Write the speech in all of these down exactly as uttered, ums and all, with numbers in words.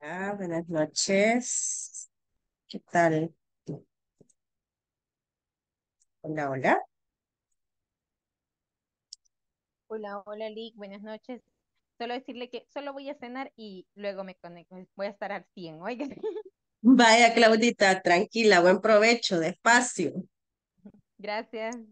Ah, buenas noches. ¿Qué tal? Hola, hola. Hola, hola Lick, buenas noches. Solo decirle que solo voy a cenar y luego me conecto. Voy a estar al cien, oiga. Vaya, Claudita, tranquila, buen provecho, despacio. Gracias.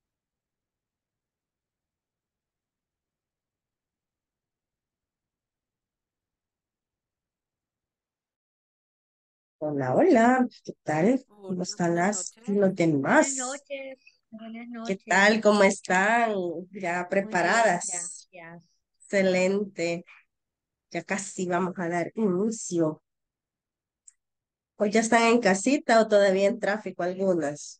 Hola, hola. ¿Qué tal? Hola, ¿Cómo están buenas las, noches. los Buenas demás? noches, buenas ¿Qué noches. tal? ¿Cómo están? ¿Ya Muy bien, preparadas? gracias. Excelente. Ya casi vamos a dar inicio. ¿Hoy ya están en casita o todavía en tráfico algunas?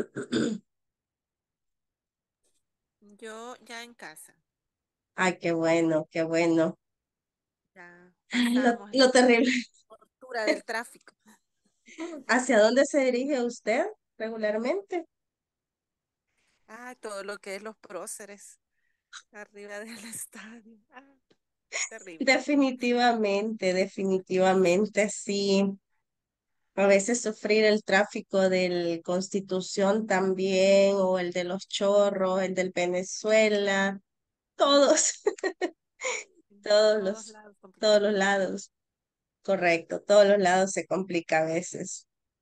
Yo ya en casa, Ay, qué bueno, qué bueno. ya Ay, Lo, pasamos lo la terrible. tortura del tráfico. ¿Hacia dónde se dirige usted regularmente? Ah, todo lo que es los próceres arriba del estadio. Ah, terrible. Definitivamente, definitivamente, sí. A veces sufrir el tráfico del Constitución también, o el de los Chorros, el del Venezuela, todos, todos Todos los, lados todos los complicado. lados, correcto, todos los lados se complica a veces.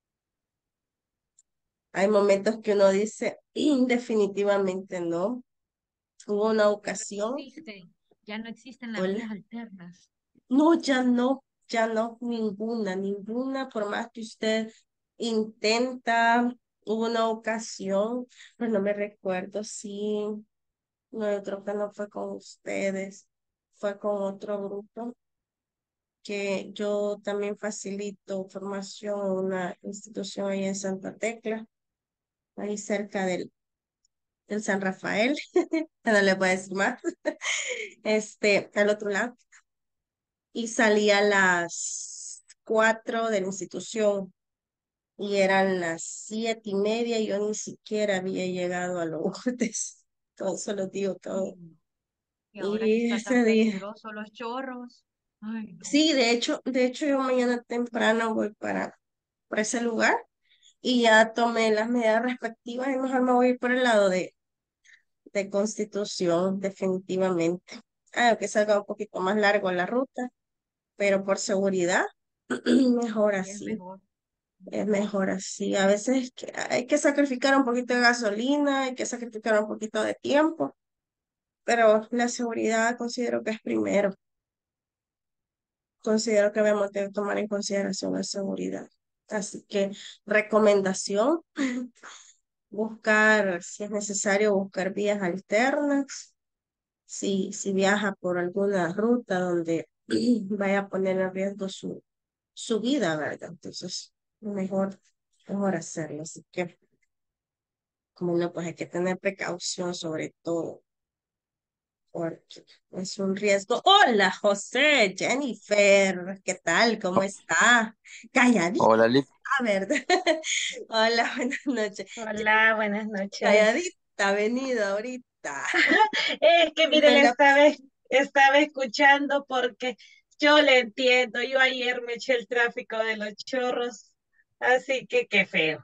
Hay momentos que uno dice, definitivamente no. Hubo una Ya no ocasión, existen, ya no existen las hola, vías alternas. no, ya no, ya no, ninguna, ninguna, por más que usted intenta, hubo una ocasión, pero no me recuerdo si, no, yo creo que no fue con ustedes, fue con otro grupo, que yo también facilito formación a una institución ahí en Santa Tecla, ahí cerca del, del San Rafael, no le puedo decir más, este, al otro lado. Y salí a las cuatro de la institución y eran las siete y media y yo ni siquiera había llegado a Lourdes. Todo se lo digo todo. Mm. Y ahora que Y está tan ese día, peligroso los chorros. Ay, no. sí, de hecho, de hecho yo mañana temprano voy para, para ese lugar y ya tomé las medidas respectivas y mejor me voy a ir por el lado de, de Constitución, definitivamente. Aunque salga un poquito más largo la ruta, pero por seguridad, mejor Sí, es así. mejor. Es mejor así. A veces que- hay que sacrificar un poquito de gasolina, hay que sacrificar un poquito de tiempo, pero la seguridad considero que es primero. Considero que debemos de tomar en consideración la seguridad. Así que recomendación, buscar, si es necesario, buscar vías alternas. Si, si viaja por alguna ruta donde vaya a poner en riesgo su, su vida, ¿verdad? Entonces, mejor, mejor hacerlo. Así que como no, pues hay que tener precaución sobre todo, porque es un riesgo. Hola, José, Jennifer, ¿qué tal? ¿Cómo Oh, está? Calladita, hola, Lick. ¿verdad? Hola, buenas noches. Hola, buenas noches. Calladita, venido ahorita. Es que Y mire, no le la- estaba, estaba escuchando porque yo le entiendo. Yo ayer me eché el tráfico de los chorros, así que qué feo.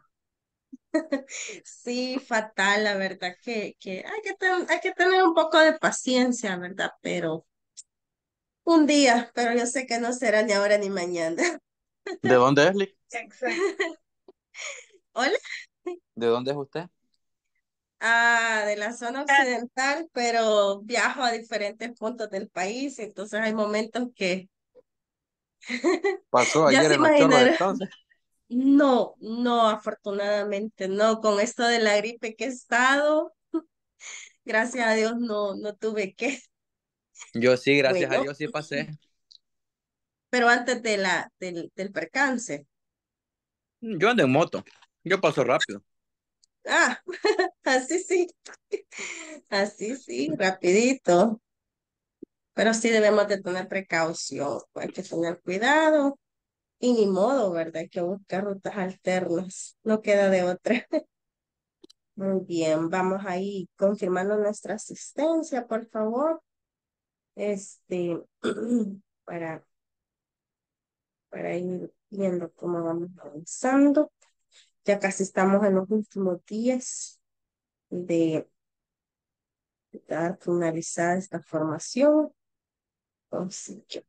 Sí, fatal, la verdad que, que hay que, ten- hay que tener un poco de paciencia, ¿verdad? Pero un día, pero yo sé que no será ni ahora ni mañana. ¿De dónde es, Lick? Exacto. Hola. ¿De dónde es usted? Ah, de la zona Ah, occidental, pero viajo a diferentes puntos del país, entonces hay momentos que ¿Pasó ya ayer se en los chorros imaginarán. entonces? No, no, afortunadamente no, con esto de la gripe que he estado, gracias a Dios no, no tuve que, Yo sí, gracias a bueno, Dios sí pasé. pero antes de la, del, del percance. Yo ando en moto. Yo paso rápido. Ah, así sí, así sí, rapidito, pero sí debemos de tener precaución, hay que tener cuidado. Y ni modo, ¿verdad? Hay que buscar rutas alternas. No queda de otra. Muy bien, vamos ahí confirmando nuestra asistencia, por favor. Este, para para ir viendo cómo vamos avanzando. Ya casi estamos en los últimos días de dar finalizada esta formación. Entonces, yo,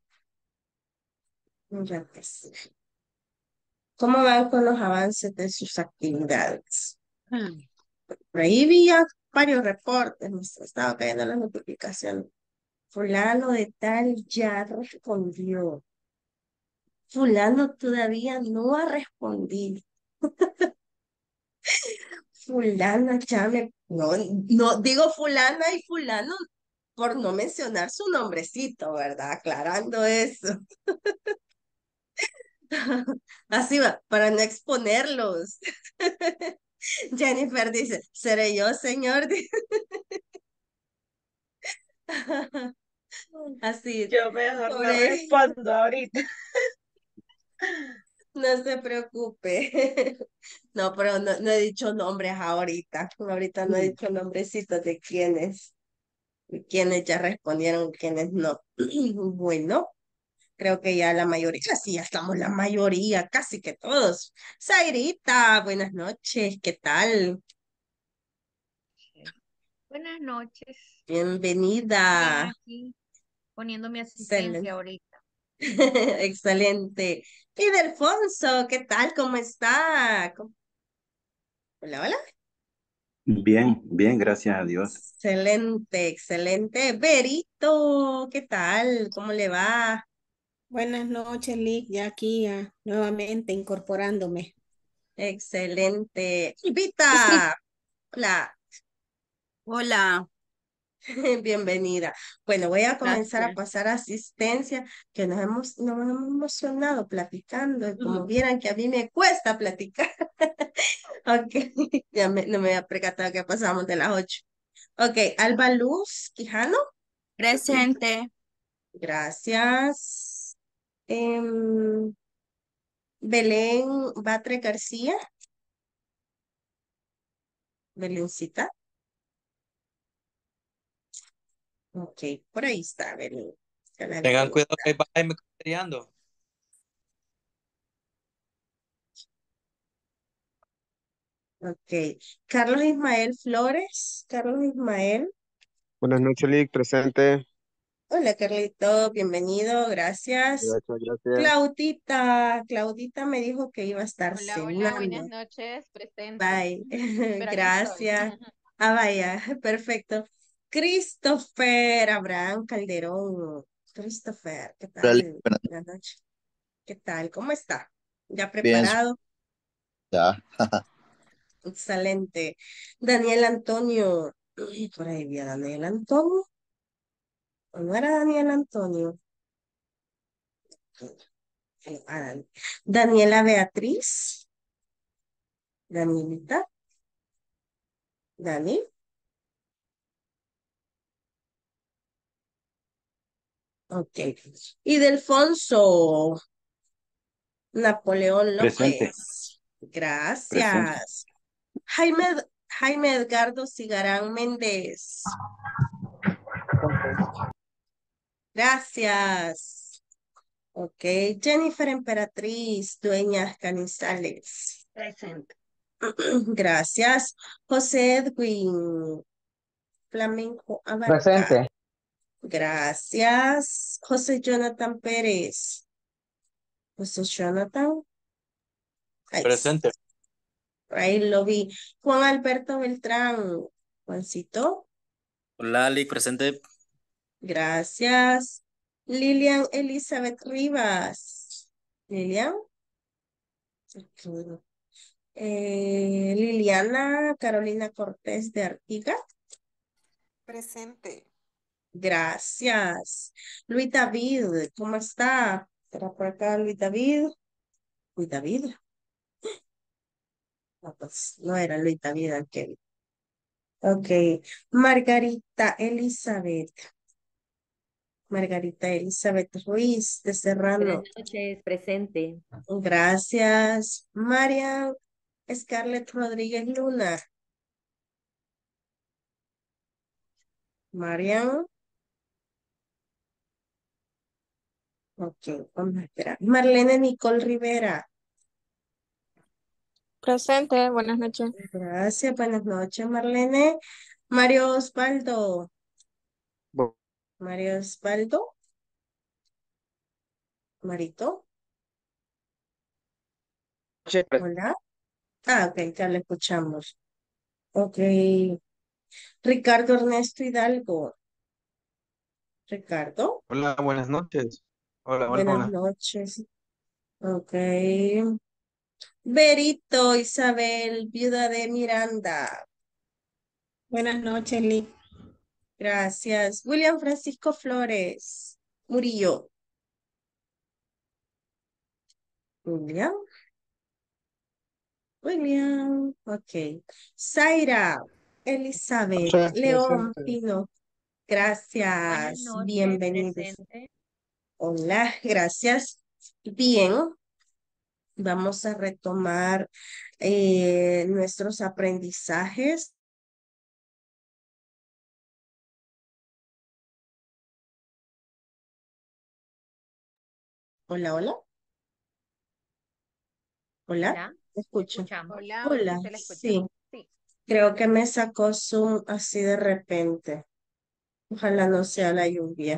ya pues. ¿Cómo van con los avances de sus actividades? Por ahí vi ya varios reportes, me estaba cayendo las notificaciones. Fulano de tal ya respondió. Fulano todavía no ha respondido. Fulana ya me... No, no digo fulana y fulano por no mencionar su nombrecito, ¿verdad? Aclarando eso. Así va, para no exponerlos. Jennifer dice, ¿seré yo, señor? Así, Yo mejor no pobre, respondo ahorita. no se preocupe. No, pero no, no he dicho nombres ahorita. Ahorita no he dicho nombrecitos de quiénes, de quiénes ya respondieron, quiénes no. Bueno, creo que ya la mayoría, sí, ya estamos la mayoría, casi que todos. Zairita, buenas noches, ¿qué tal? Buenas noches. Bien, Bienvenida. aquí poniendo mi Excelente. asistencia ahorita. Excelente. Y Delfonso, ¿qué tal? ¿Cómo está? ¿Cómo- Hola, hola. Bien, bien, gracias a Dios. Excelente, excelente. Berito, ¿qué tal? ¿Cómo le va? Buenas noches, Lick, ya aquí ah, nuevamente incorporándome. Excelente. Vita, hola, Hola, bienvenida. Bueno, voy a comenzar a gracias. pasar asistencia, que nos hemos, nos hemos emocionado platicando, y como vieran que a mí me cuesta platicar. Ok, ya me- no me había percatado que pasamos de las ocho. Ok, Alba Luz Quijano, Presente. gracias. Em, Belén Batre García, Belencita. Ok, por ahí está Belén. Ya la vi Tengan cómo cuidado está. que hay Bajaime criando. Ok, Carlos Ismael Flores, Carlos Ismael. Buenas noches, Lick, presente. Hola, Carlito, bienvenido, gracias. Gracias, gracias. Claudita, Claudita me dijo que iba a estar Hola, hola, buenas cenando. noches, presente. Bye. Pero aquí estoy. Gracias. Ah, vaya, perfecto. Christopher Abraham Calderón. Christopher, ¿qué Hola, tal? buenas Buenas noches. ¿Qué tal? ¿Cómo está? ¿Ya bien, su- preparado? ya. Excelente. Daniel Antonio. Uy, por ahí vi a Daniel Antonio. ¿O no era Daniel Antonio? Ah, Dan- Daniela Beatriz. Danielita. Dani. Ok. Y Delfonso. Napoleón Presente, López. presente. Gracias. Jaime, Jaime Edgardo Cigarán Méndez. Gracias. Ok. Jennifer Emperatriz, Dueñas Canizales. Presente. Gracias. José Edwin Flamenco Abarca. Presente. Gracias. José Jonathan Pérez. José Jonathan. Ahí, Presente. ahí lo vi. Juan Alberto Beltrán. Juancito. Lali, presente. Gracias. Lilian Elizabeth Rivas. Lilian. Eh, Liliana Carolina Cortés de Artiga. Presente. Gracias. Luis David, ¿cómo está? ¿Será por acá Luis David? Luis David. No, pues no era Luis David aquel. Ok. Margarita Elizabeth. Margarita Elizabeth Ruiz de Buenas Serrano. noches, presente. Gracias. María Scarlett Rodríguez Luna. Marian. Ok, vamos a esperar. Marlene Nicole Rivera. Presente, buenas noches. Gracias, buenas noches, Marlene. Mario Osvaldo. Bu- Mario Osvaldo. Marito. noches. Hola. Ah, ok, ya le escuchamos. Ok. Ricardo Ernesto Hidalgo. Ricardo. Hola, buenas noches. Hola, hola, Buenas hola. noches. Ok. Berito Isabel, viuda de Miranda. Buenas noches, Lick. Gracias. William Francisco Flores. Murillo. William. William. Ok. Zaira. Elizabeth. Noches, León presente. Pino. Buenas Gracias. noches, Bienvenidos. presente. Hola, gracias. Bien, vamos a retomar eh, nuestros aprendizajes. Hola, hola. Hola, Hola, ¿me te escucho? escuchamos. Hola, hola, Hola, sí se la escucha. sí, Sí. creo que me sacó Zoom así de repente. Ojalá no sea la lluvia.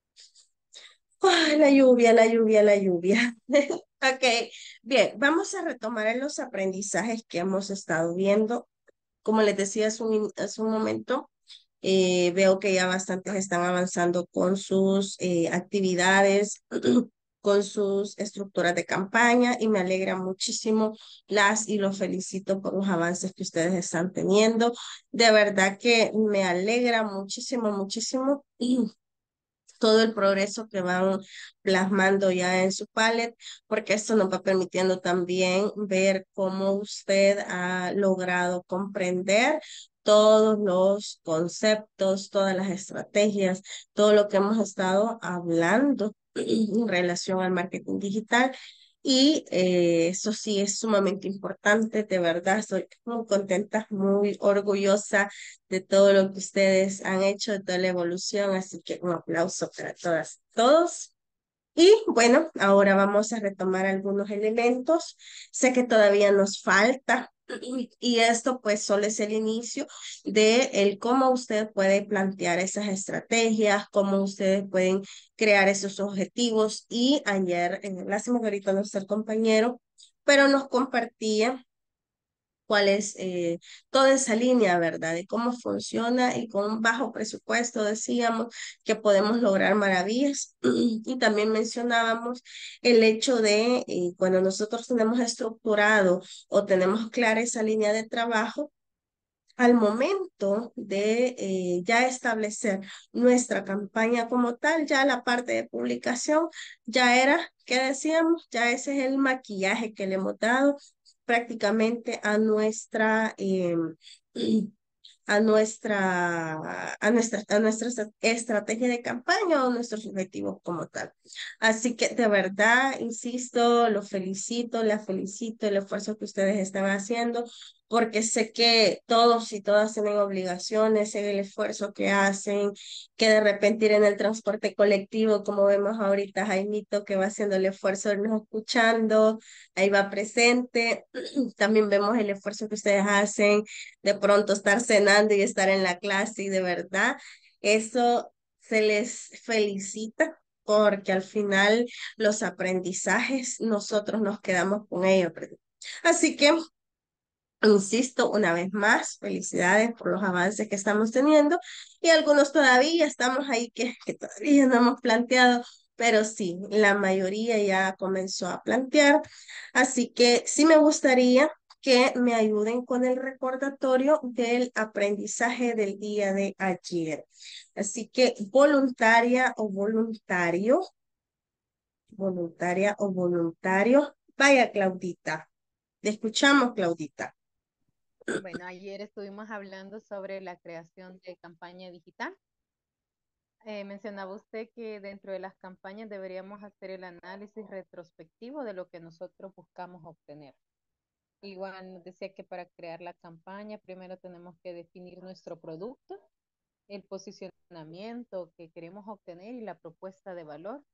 Ay, la lluvia, la lluvia, la lluvia. Ok, bien, vamos a retomar los aprendizajes que hemos estado viendo. Como les decía hace un, hace un momento, eh, veo que ya bastantes están avanzando con sus eh, actividades, con sus estructuras de campaña y me alegra muchísimo. Las y los felicito por los avances que ustedes están teniendo. De verdad que me alegra muchísimo, muchísimo todo el progreso que van plasmando ya en su palette, porque esto nos va permitiendo también ver cómo usted ha logrado comprender todos los conceptos, todas las estrategias, todo lo que hemos estado hablando en relación al marketing digital. Y eh, eso sí es sumamente importante, de verdad, estoy muy contenta, muy orgullosa de todo lo que ustedes han hecho, de toda la evolución, así que un aplauso para todas, todos. Y bueno, ahora vamos a retomar algunos elementos. Sé que todavía nos falta y esto pues solo es el inicio de el cómo usted puede plantear esas estrategias, cómo ustedes pueden crear esos objetivos. Y ayer, en lástima que ahorita no está el compañero, pero nos compartía cuál es eh, toda esa línea, ¿verdad? De cómo funciona y con un bajo presupuesto decíamos que podemos lograr maravillas. Y también mencionábamos el hecho de eh, cuando nosotros tenemos estructurado o tenemos clara esa línea de trabajo, al momento de eh, ya establecer nuestra campaña como tal, ya la parte de publicación ya era, ¿qué decíamos? Ya ese es el maquillaje que le hemos dado prácticamente a nuestra eh, a nuestra, a nuestra, a nuestra estra- estrategia de campaña o nuestros objetivos como tal. Así que de verdad, insisto, los felicito, la felicito el esfuerzo que ustedes están haciendo, porque sé que todos y todas tienen obligaciones en el esfuerzo que hacen, que de repente ir en el transporte colectivo, como vemos ahorita, Jaimito, que va haciendo el esfuerzo de irnos escuchando, ahí va presente. También vemos el esfuerzo que ustedes hacen de pronto estar cenando y estar en la clase y de verdad eso se les felicita porque al final los aprendizajes nosotros nos quedamos con ellos. Así que, insisto, una vez más, felicidades por los avances que estamos teniendo y algunos todavía estamos ahí que, que todavía no hemos planteado, pero sí, la mayoría ya comenzó a plantear. Así que sí me gustaría que me ayuden con el recordatorio del aprendizaje del día de ayer. Así que voluntaria o voluntario, voluntaria o voluntario, vaya Claudita, te escuchamos Claudita. Bueno, ayer estuvimos hablando sobre la creación de campaña digital. Eh, mencionaba usted que dentro de las campañas deberíamos hacer el análisis retrospectivo de lo que nosotros buscamos obtener. Igual nos decía que para crear la campaña primero tenemos que definir nuestro producto, el posicionamiento que queremos obtener y la propuesta de valor.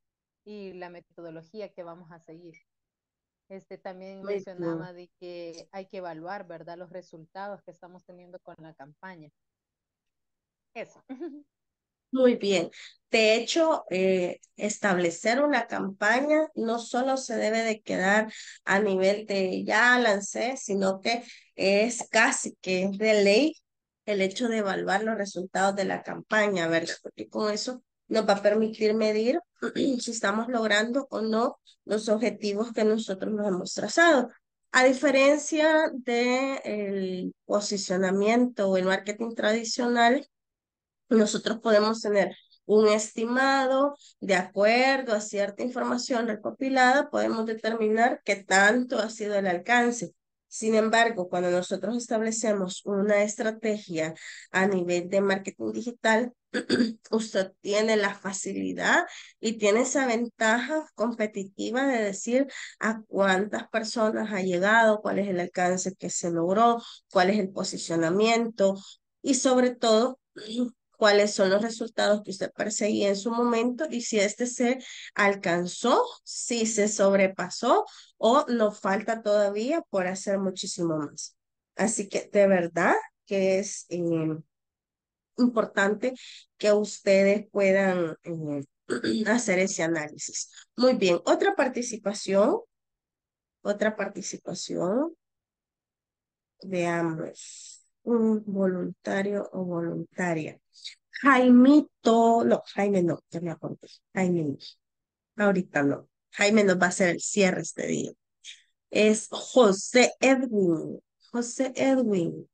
y la metodología que vamos a seguir. Este también Muy bien. mencionaba de que hay que evaluar, ¿verdad? Los resultados que estamos teniendo con la campaña. Eso. Muy bien. De hecho, eh, establecer una campaña no solo se debe de quedar a nivel de ya lancé, sino que es casi que de ley el hecho de evaluar los resultados de la campaña, ¿verdad? Porque con eso nos va a permitir medir si estamos logrando o no los objetivos que nosotros nos hemos trazado. A diferencia del posicionamiento o el marketing tradicional, nosotros podemos tener un estimado de acuerdo a cierta información recopilada, podemos determinar qué tanto ha sido el alcance. Sin embargo, cuando nosotros establecemos una estrategia a nivel de marketing digital, usted tiene la facilidad y tiene esa ventaja competitiva de decir a cuántas personas ha llegado, cuál es el alcance que se logró, cuál es el posicionamiento y sobre todo cuáles son los resultados que usted perseguía en su momento y si este se alcanzó, si se sobrepasó o nos falta todavía por hacer muchísimo más. Así que de verdad que es eh, importante que ustedes puedan eh, hacer ese análisis. Muy bien, otra participación, otra participación, veamos, un voluntario o voluntaria. Jaimito, no, Jaime no, ya me acordé. Jaime no, ahorita no. Jaime nos va a hacer el cierre este día. Es José Edwin. José Edwin.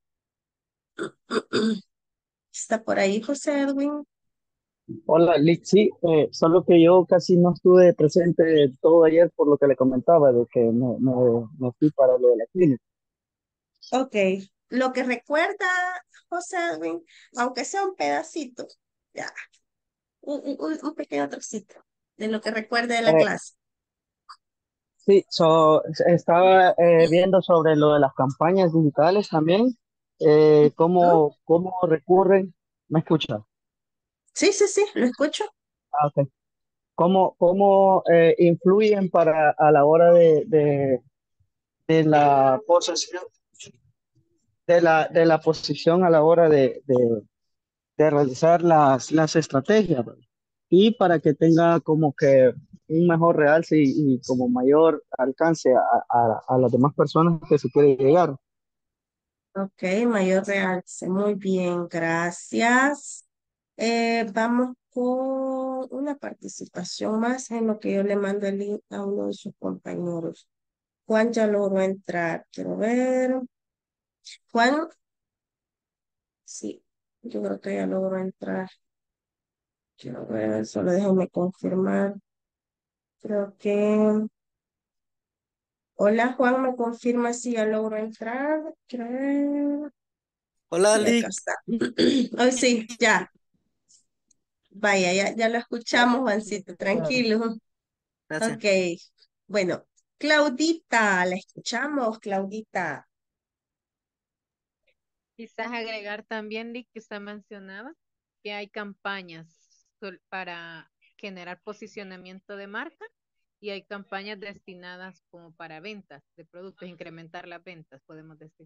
¿Está por ahí José Edwin? Hola, Lick, sí, eh, solo que yo casi no estuve presente todo ayer por lo que le comentaba, de que me, me, me fui para lo de la clínica. Ok. Lo que recuerda José Edwin, aunque sea un pedacito, ya, un, un, un pequeño trocito de lo que recuerde de la Eh, clase. sí, so, estaba eh, viendo sobre lo de las campañas digitales también, eh, ¿No? cómo, cómo recurren, ¿me escucha? Sí, sí, sí, lo escucho. Ah, ok. ¿Cómo, cómo eh, influyen para a la hora de, de, de la posesión, de la, de la posición a la hora de, de, de realizar las, las estrategias, ¿verdad? Y para que tenga como que un mejor realce y, y como mayor alcance a, a, a las demás personas que se quiere llegar. Ok, mayor realce. Muy bien, gracias. Eh, vamos con una participación más en lo que yo le mando el link a uno de sus compañeros. Juan ya logró entrar. Quiero ver. Juan, sí, yo creo que ya logró entrar. Quiero ver, solo déjenme confirmar. Creo que... Hola, Juan, ¿me confirma si ya logró entrar? Quiero ver. Hola, Sí, acá Ali. está. Hoy sí, ya. Vaya, ya, ya lo escuchamos, Juancito, tranquilo. Gracias. Ok, bueno, Claudita, la escuchamos, Claudita. Quizás agregar también, Lick, que usted mencionaba que hay campañas sol- para generar posicionamiento de marca y hay campañas destinadas como para ventas de productos, incrementar las ventas, podemos decir.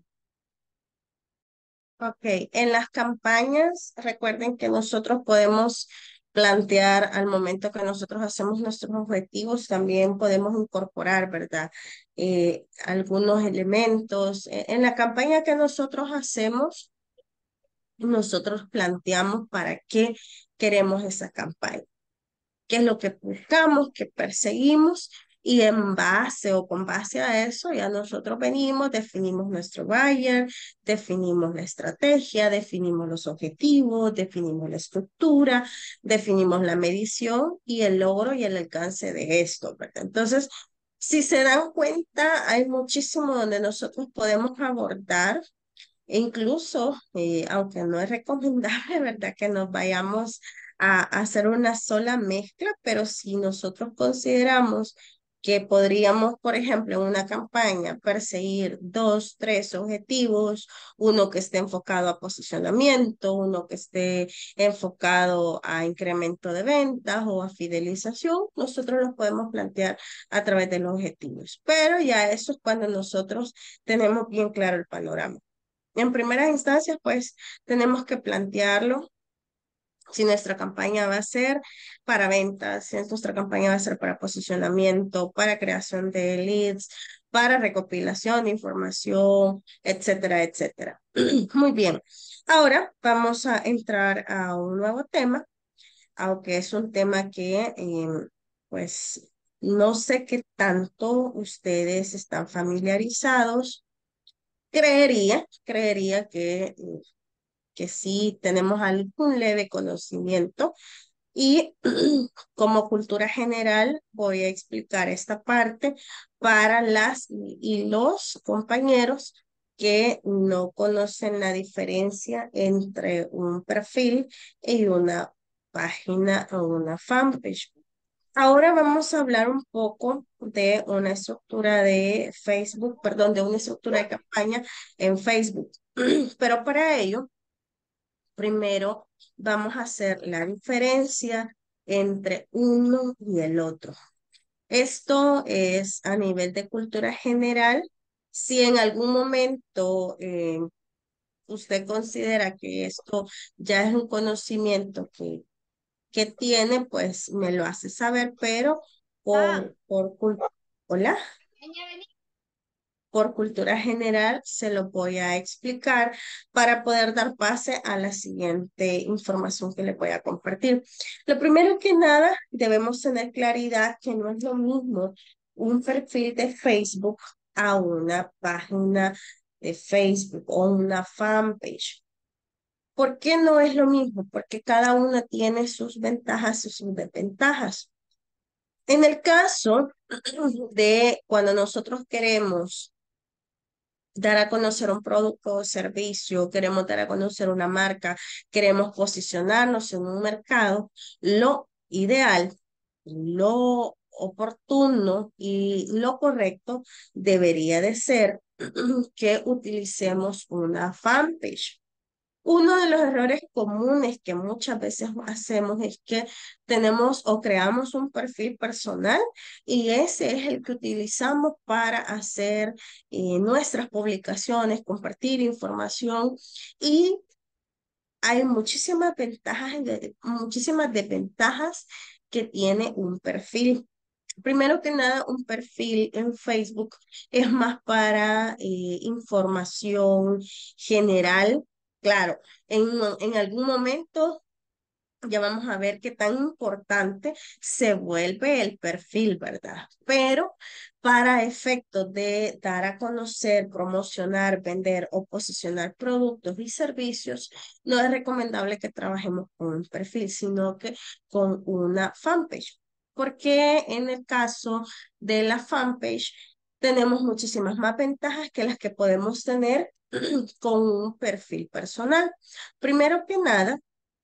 Ok, en las campañas, recuerden que nosotros podemos plantear al momento que nosotros hacemos nuestros objetivos, también podemos incorporar, ¿verdad? Eh, algunos elementos. E- En la campaña que nosotros hacemos, nosotros planteamos para qué queremos esa campaña, qué es lo que buscamos, qué perseguimos, y en base o con base a eso ya nosotros venimos, definimos nuestro buyer, definimos la estrategia, definimos los objetivos, definimos la estructura, definimos la medición y el logro y el alcance de esto, ¿verdad? Entonces, si se dan cuenta, hay muchísimo donde nosotros podemos abordar. E incluso, eh, aunque no es recomendable, ¿verdad? Que nos vayamos a, a hacer una sola mezcla, pero si nosotros consideramos que podríamos, por ejemplo, en una campaña perseguir dos, tres objetivos, uno que esté enfocado a posicionamiento, uno que esté enfocado a incremento de ventas o a fidelización, nosotros los podemos plantear a través de los objetivos. Pero ya eso es cuando nosotros tenemos bien claro el panorama. En primera instancia, pues tenemos que plantearlo si nuestra campaña va a ser para ventas, si nuestra campaña va a ser para posicionamiento, para creación de leads, para recopilación de información, etcétera, etcétera. Muy bien. Ahora vamos a entrar a un nuevo tema, aunque es un tema que, eh, pues, no sé qué tanto ustedes están familiarizados. Creería, creería que, eh, que sí tenemos algún leve conocimiento y como cultura general voy a explicar esta parte para las y los compañeros que no conocen la diferencia entre un perfil y una página o una fanpage. Ahora vamos a hablar un poco de una estructura de Facebook, perdón, de una estructura de campaña en Facebook. Pero para ello, primero vamos a hacer la diferencia entre uno y el otro. Esto es a nivel de cultura general. Si en algún momento eh, usted considera que esto ya es un conocimiento que, que tiene, pues me lo hace saber, pero Ah, por, por cul- Hola. Por cultura general se lo voy a explicar para poder dar pase a la siguiente información que le voy a compartir. Lo primero que nada, debemos tener claridad que no es lo mismo un perfil de Facebook a una página de Facebook o una fanpage. ¿Por qué no es lo mismo? Porque cada una tiene sus ventajas y sus desventajas. En el caso de cuando nosotros queremos dar a conocer un producto o servicio, queremos dar a conocer una marca, queremos posicionarnos en un mercado, lo ideal, lo oportuno y lo correcto debería de ser que utilicemos una fanpage. Uno de los errores comunes que muchas veces hacemos es que tenemos o creamos un perfil personal y ese es el que utilizamos para hacer eh, nuestras publicaciones, compartir información y hay muchísimas ventajas y de- muchísimas desventajas que tiene un perfil. Primero que nada, un perfil en Facebook es más para eh, información general. Claro, en, en algún momento ya vamos a ver qué tan importante se vuelve el perfil, ¿verdad? Pero para efectos de dar a conocer, promocionar, vender o posicionar productos y servicios, no es recomendable que trabajemos con un perfil, sino que con una fanpage. Porque en el caso de la fanpage tenemos muchísimas más ventajas que las que podemos tener con un perfil personal. Primero que nada,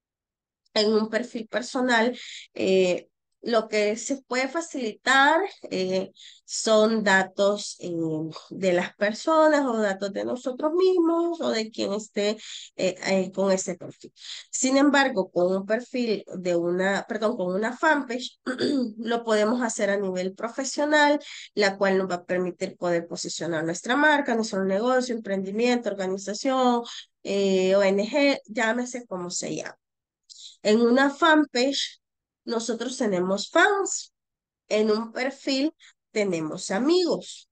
en un perfil personal, eh, lo que se puede facilitar eh, son datos eh, de las personas o datos de nosotros mismos o de quien esté eh, eh, con ese perfil. Sin embargo, con un perfil de una, perdón, con una fanpage, lo podemos hacer a nivel profesional, la cual nos va a permitir poder posicionar nuestra marca, nuestro negocio, emprendimiento, organización, eh, O N G, llámese como se llame. En una fanpage, nosotros tenemos fans. En un perfil, tenemos amigos.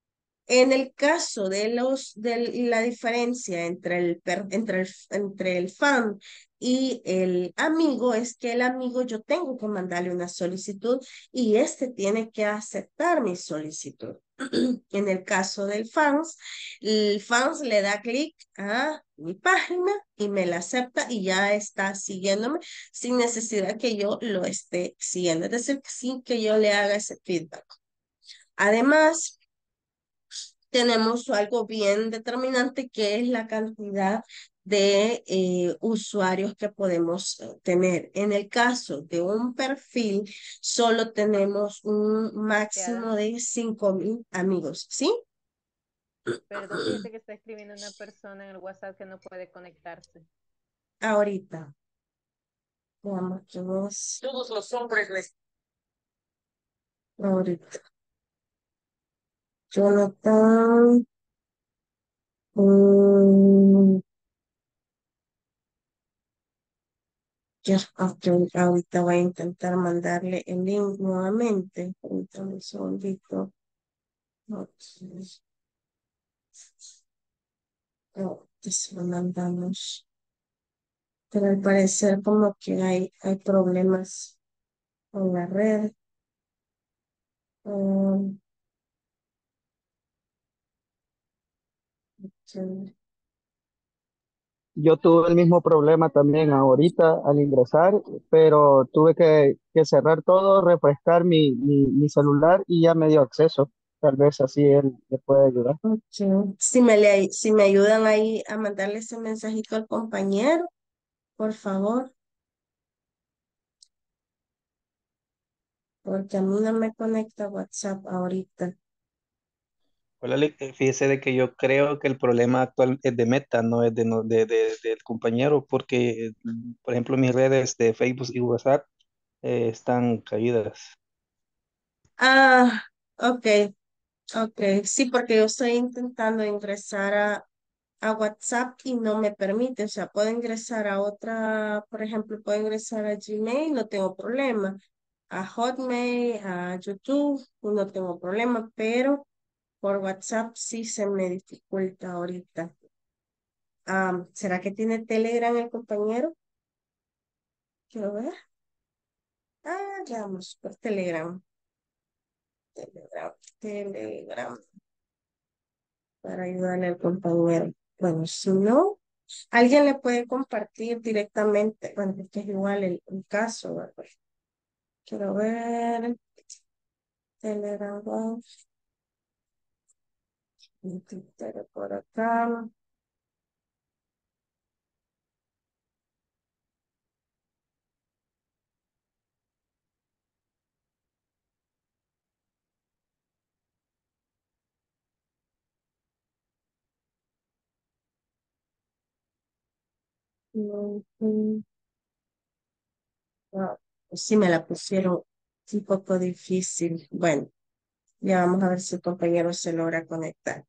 En el caso de, los, de la diferencia entre el, per- entre el, entre el fan y el amigo es que el amigo yo tengo que mandarle una solicitud y este tiene que aceptar mi solicitud. En el caso del fans, el fans le da clic a mi página y me la acepta y ya está siguiéndome sin necesidad que yo lo esté siguiendo, es decir, sin que yo le haga ese feedback. Además, tenemos algo bien determinante que es la cantidad de eh, usuarios que podemos eh, tener. En el caso de un perfil, solo tenemos un máximo Demasiadas. de cinco mil amigos, ¿sí? Perdón, fíjate que está escribiendo una persona en el WhatsApp que no puede conectarse. Ahorita. Veamos quién es. Todos los hombres les Ahorita. Jonathan. mm, ya, ok, ahorita voy a intentar mandarle el link nuevamente. Permítame un segundito. Ok. No, que se lo mandamos. Pero al parecer como que hay, hay problemas con la red. Um, ok. Yo tuve el mismo problema también ahorita al ingresar, pero tuve que, que cerrar todo, refrescar mi, mi, mi celular y ya me dio acceso. Tal vez así él le puede ayudar. Ok. Si me, le, si me ayudan ahí a mandarle ese mensajito al compañero, por favor, porque a mí no me conecta WhatsApp ahorita. Hola, Le- eh, fíjese de que yo creo que el problema actual es de Meta, no es de, no- de- de- del compañero, porque, eh, por ejemplo, mis redes de Facebook y WhatsApp eh, están caídas. Ah, ok, ok. Sí, porque yo estoy intentando ingresar a, a WhatsApp y no me permite. O sea, puedo ingresar a otra, por ejemplo, puedo ingresar a Gmail, no tengo problema. A Hotmail, a YouTube, no tengo problema, pero por WhatsApp sí se me dificulta ahorita. Ah, ¿será que tiene Telegram el compañero? Quiero ver. Ah, veamos, por Telegram. Telegram, Telegram, para ayudarle al compañero. Bueno, si no, alguien le puede compartir directamente. Bueno, es que es igual el, el caso, ¿verdad? Quiero ver. Telegram, y Twitter por acá. Ujú. Ah, pues sí me la pusieron un poco difícil. Bueno, ya vamos a ver si el compañero se logra conectar.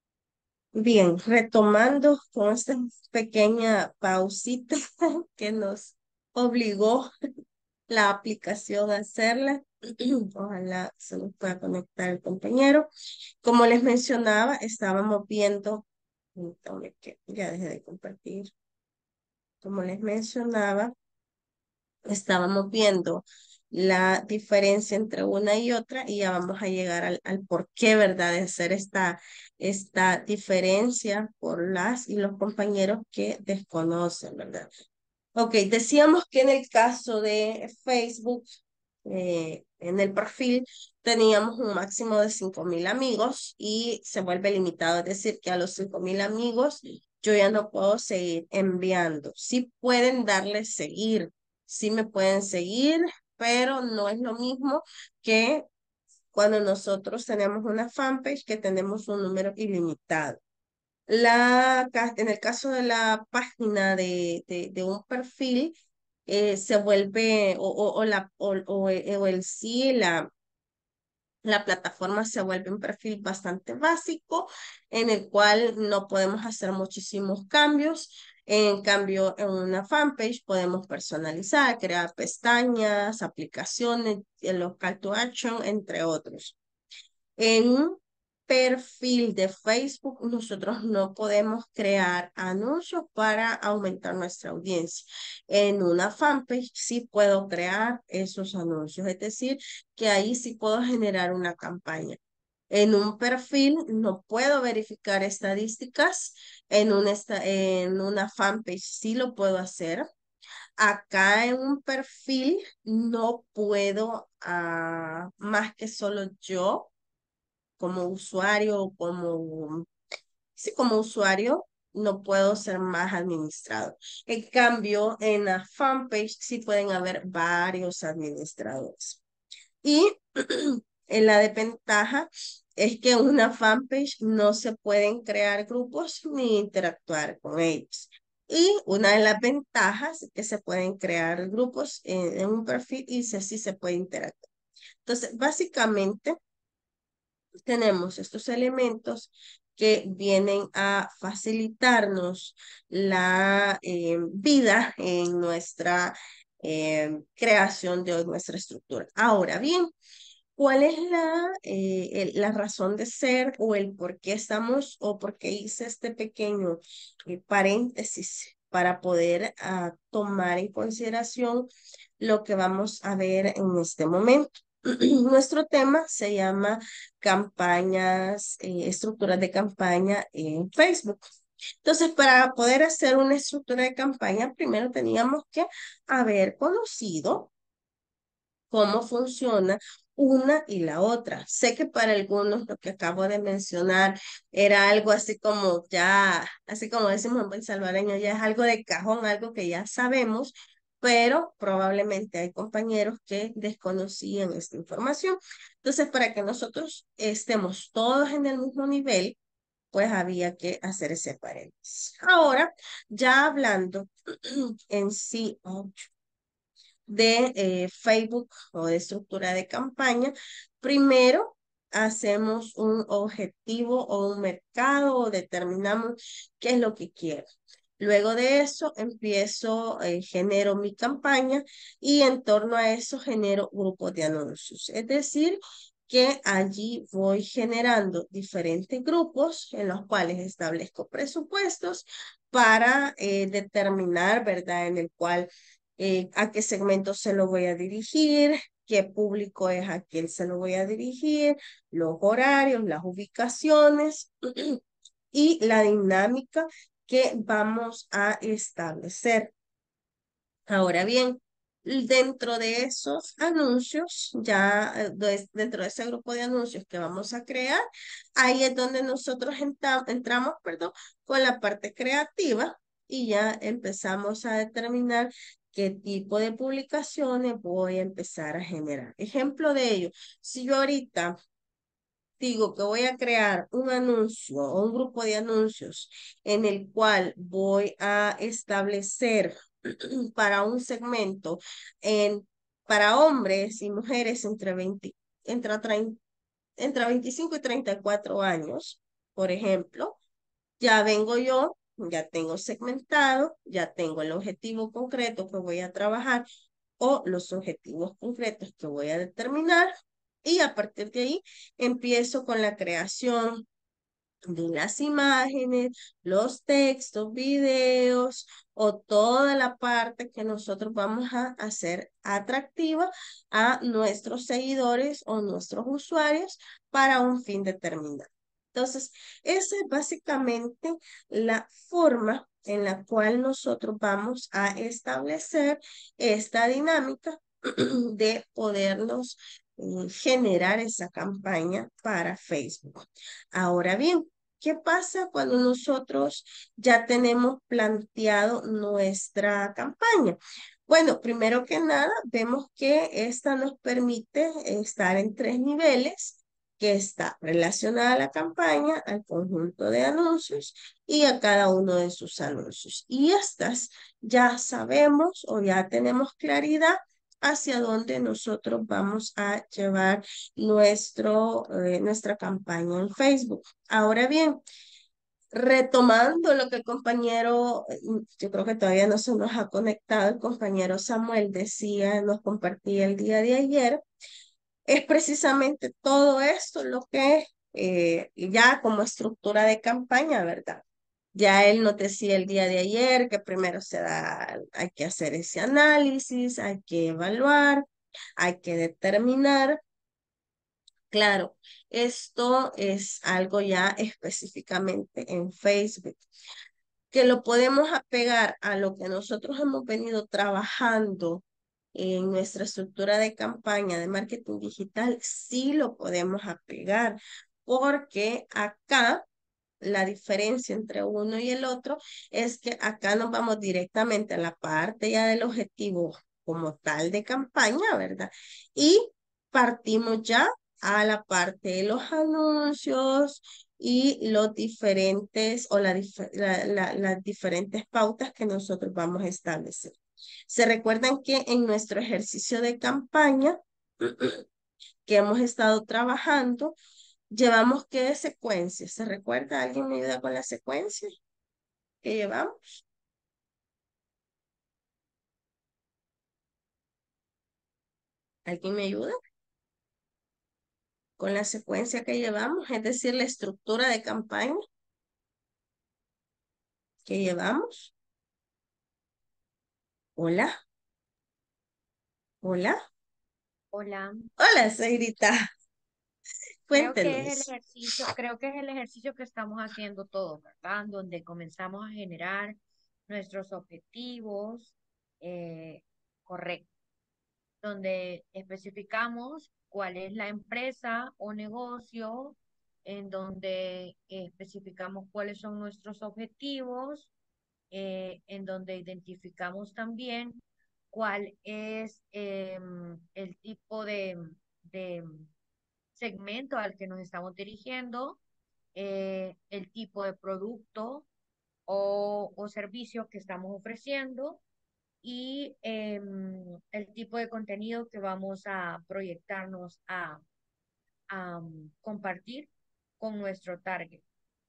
Bien, retomando con esta pequeña pausita que nos obligó la aplicación a hacerla. Ojalá se nos pueda conectar el compañero. Como les mencionaba, estábamos viendo, permítame que ya dejé de compartir. Como les mencionaba, estábamos viendo la diferencia entre una y otra y ya vamos a llegar al, al por qué, ¿verdad? De hacer esta, esta diferencia por las y los compañeros que desconocen, ¿verdad? Ok, decíamos que en el caso de Facebook, eh, en el perfil, teníamos un máximo de cinco mil amigos y se vuelve limitado, es decir, que a los cinco mil amigos yo ya no puedo seguir enviando. Sí pueden darle seguir, sí me pueden seguir, pero no es lo mismo que cuando nosotros tenemos una fanpage que tenemos un número ilimitado. La, ca- en el caso de la página de, de, de un perfil, eh, se vuelve, o, o, o la, o, o, eh, o el sí, la, la plataforma se vuelve un perfil bastante básico, en el cual no podemos hacer muchísimos cambios. En cambio, en una fanpage podemos personalizar, crear pestañas, aplicaciones, el los call to action, entre otros. En un perfil de Facebook, nosotros no podemos crear anuncios para aumentar nuestra audiencia. En una fanpage sí puedo crear esos anuncios, es decir, que ahí sí puedo generar una campaña. En un perfil no puedo verificar estadísticas, en una, esta- en una fanpage sí lo puedo hacer. Acá en un perfil no puedo, ah, más que solo yo como usuario, como, sí, como usuario, no puedo ser más administrador. En cambio, en la fanpage sí pueden haber varios administradores. Y en la desventaja es que en una fanpage no se pueden crear grupos ni interactuar con ellos. Y una de las ventajas es que se pueden crear grupos en, en un perfil y si así se puede interactuar. Entonces, básicamente, tenemos estos elementos que vienen a facilitarnos la eh, vida en nuestra eh, creación de nuestra estructura. Ahora bien, ¿cuál es la, eh, el- la razón de ser o el por qué estamos o por qué hice este pequeño eh, paréntesis para poder ah, tomar en consideración lo que vamos a ver en este momento? Nuestro tema se llama campañas, eh, estructuras de campaña en Facebook. Entonces, para poder hacer una estructura de campaña, primero teníamos que haber conocido cómo funciona una y la otra. Sé que para algunos lo que acabo de mencionar era algo así como ya, así como decimos en buen salvadoreño, ya es algo de cajón, algo que ya sabemos, pero probablemente hay compañeros que desconocían esta información. Entonces, para que nosotros estemos todos en el mismo nivel, pues había que hacer ese paréntesis. Ahora, ya hablando en sí, oh, de eh, Facebook o de estructura de campaña, primero hacemos un objetivo o un mercado o determinamos qué es lo que quiero. Luego de eso empiezo, eh, genero mi campaña y en torno a eso genero grupos de anuncios. Es decir, que allí voy generando diferentes grupos en los cuales establezco presupuestos para eh, determinar, ¿verdad? En el cual eh, a qué segmento se lo voy a dirigir, qué público es a quien se lo voy a dirigir, los horarios, las ubicaciones y la dinámica que vamos a establecer. Ahora bien, dentro de esos anuncios, ya eh, de- dentro de ese grupo de anuncios que vamos a crear, ahí es donde nosotros entra- entramos, perdón, con la parte creativa y ya empezamos a determinar qué tipo de publicaciones voy a empezar a generar. Ejemplo de ello, si yo ahorita digo que voy a crear un anuncio o un grupo de anuncios en el cual voy a establecer para un segmento en, para hombres y mujeres entre veinte, entre, trein- entre veinticinco y treinta y cuatro años, por ejemplo, ya vengo yo, ya tengo segmentado, ya tengo el objetivo concreto que voy a trabajar o los objetivos concretos que voy a determinar y a partir de ahí empiezo con la creación de las imágenes, los textos, videos o toda la parte que nosotros vamos a hacer atractiva a nuestros seguidores o nuestros usuarios para un fin determinado. Entonces, esa es básicamente la forma en la cual nosotros vamos a establecer esta dinámica de podernos eh, generar esa campaña para Facebook. Ahora bien, ¿qué pasa cuando nosotros ya tenemos planteado nuestra campaña? Bueno, primero que nada, vemos que esta nos permite estar en tres niveles, que está relacionada a la campaña, al conjunto de anuncios y a cada uno de sus anuncios. Y estas ya sabemos o ya tenemos claridad hacia dónde nosotros vamos a llevar nuestro, eh, nuestra campaña en Facebook. Ahora bien, retomando lo que el compañero, eh, yo creo que todavía no se nos ha conectado, el compañero Samuel decía, nos compartía el día de ayer, es precisamente todo esto lo que eh, ya como estructura de campaña, ¿verdad? Ya él nos decía el día de ayer que primero se da, hay que hacer ese análisis, hay que evaluar, hay que determinar. Claro, esto es algo ya específicamente en Facebook, que lo podemos apegar a lo que nosotros hemos venido trabajando en nuestra estructura de campaña de marketing digital, sí lo podemos apegar, porque acá la diferencia entre uno y el otro es que acá nos vamos directamente a la parte ya del objetivo como tal de campaña, ¿verdad? Y partimos ya a la parte de los anuncios y los diferentes o la, la, la, las diferentes pautas que nosotros vamos a establecer. Se recuerdan que en nuestro ejercicio de campaña que hemos estado trabajando, llevamos qué secuencia. ¿Se recuerda? ¿Alguien me ayuda con la secuencia que llevamos? ¿Alguien me ayuda? Con la secuencia que llevamos, es decir, la estructura de campaña que llevamos. Hola. Hola. Hola. Hola, Seirita. Creo que es el Cuéntenos. ejercicio, creo que es el ejercicio que estamos haciendo todos, ¿verdad? Donde comenzamos a generar nuestros objetivos eh, correctos, donde especificamos cuál es la empresa o negocio, en donde especificamos cuáles son nuestros objetivos, eh, en donde identificamos también cuál es em, el tipo de, de segmento al que nos estamos dirigiendo, eh, el tipo de producto o, o servicio que estamos ofreciendo y em, el tipo de contenido que vamos a proyectarnos a, a um, compartir con nuestro target.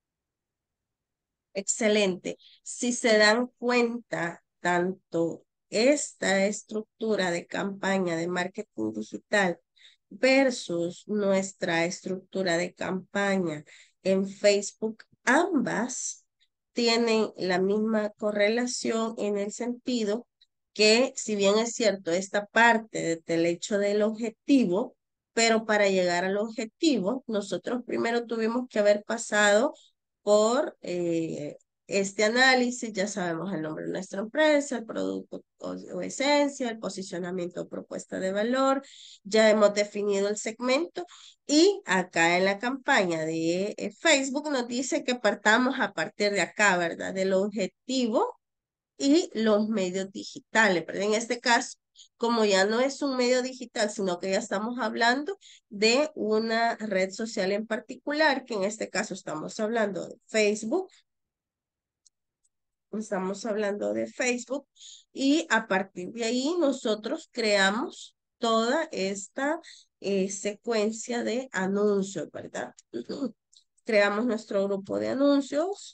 Excelente. Si se dan cuenta, tanto esta estructura de campaña de marketing digital versus nuestra estructura de campaña en Facebook, ambas tienen la misma correlación en el sentido que, si bien es cierto, esta parte del hecho del objetivo, pero para llegar al objetivo, nosotros primero tuvimos que haber pasado por eh, este análisis. Ya sabemos el nombre de nuestra empresa, el producto o, o esencia, el posicionamiento o propuesta de valor, ya hemos definido el segmento y acá en la campaña de eh, Facebook nos dice que partamos a partir de acá, ¿verdad? Del objetivo y los medios digitales, pero en este caso, como ya no es un medio digital, sino que ya estamos hablando de una red social en particular, que en este caso estamos hablando de Facebook, estamos hablando de Facebook, y a partir de ahí nosotros creamos toda esta eh, secuencia de anuncios, ¿verdad? Creamos nuestro grupo de anuncios,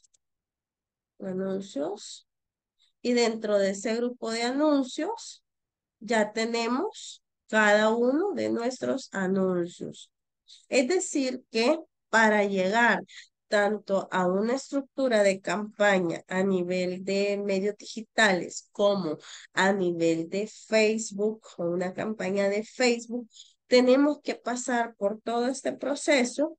anuncios, y dentro de ese grupo de anuncios ya tenemos cada uno de nuestros anuncios. Es decir, que para llegar tanto a una estructura de campaña a nivel de medios digitales como a nivel de Facebook o una campaña de Facebook, tenemos que pasar por todo este proceso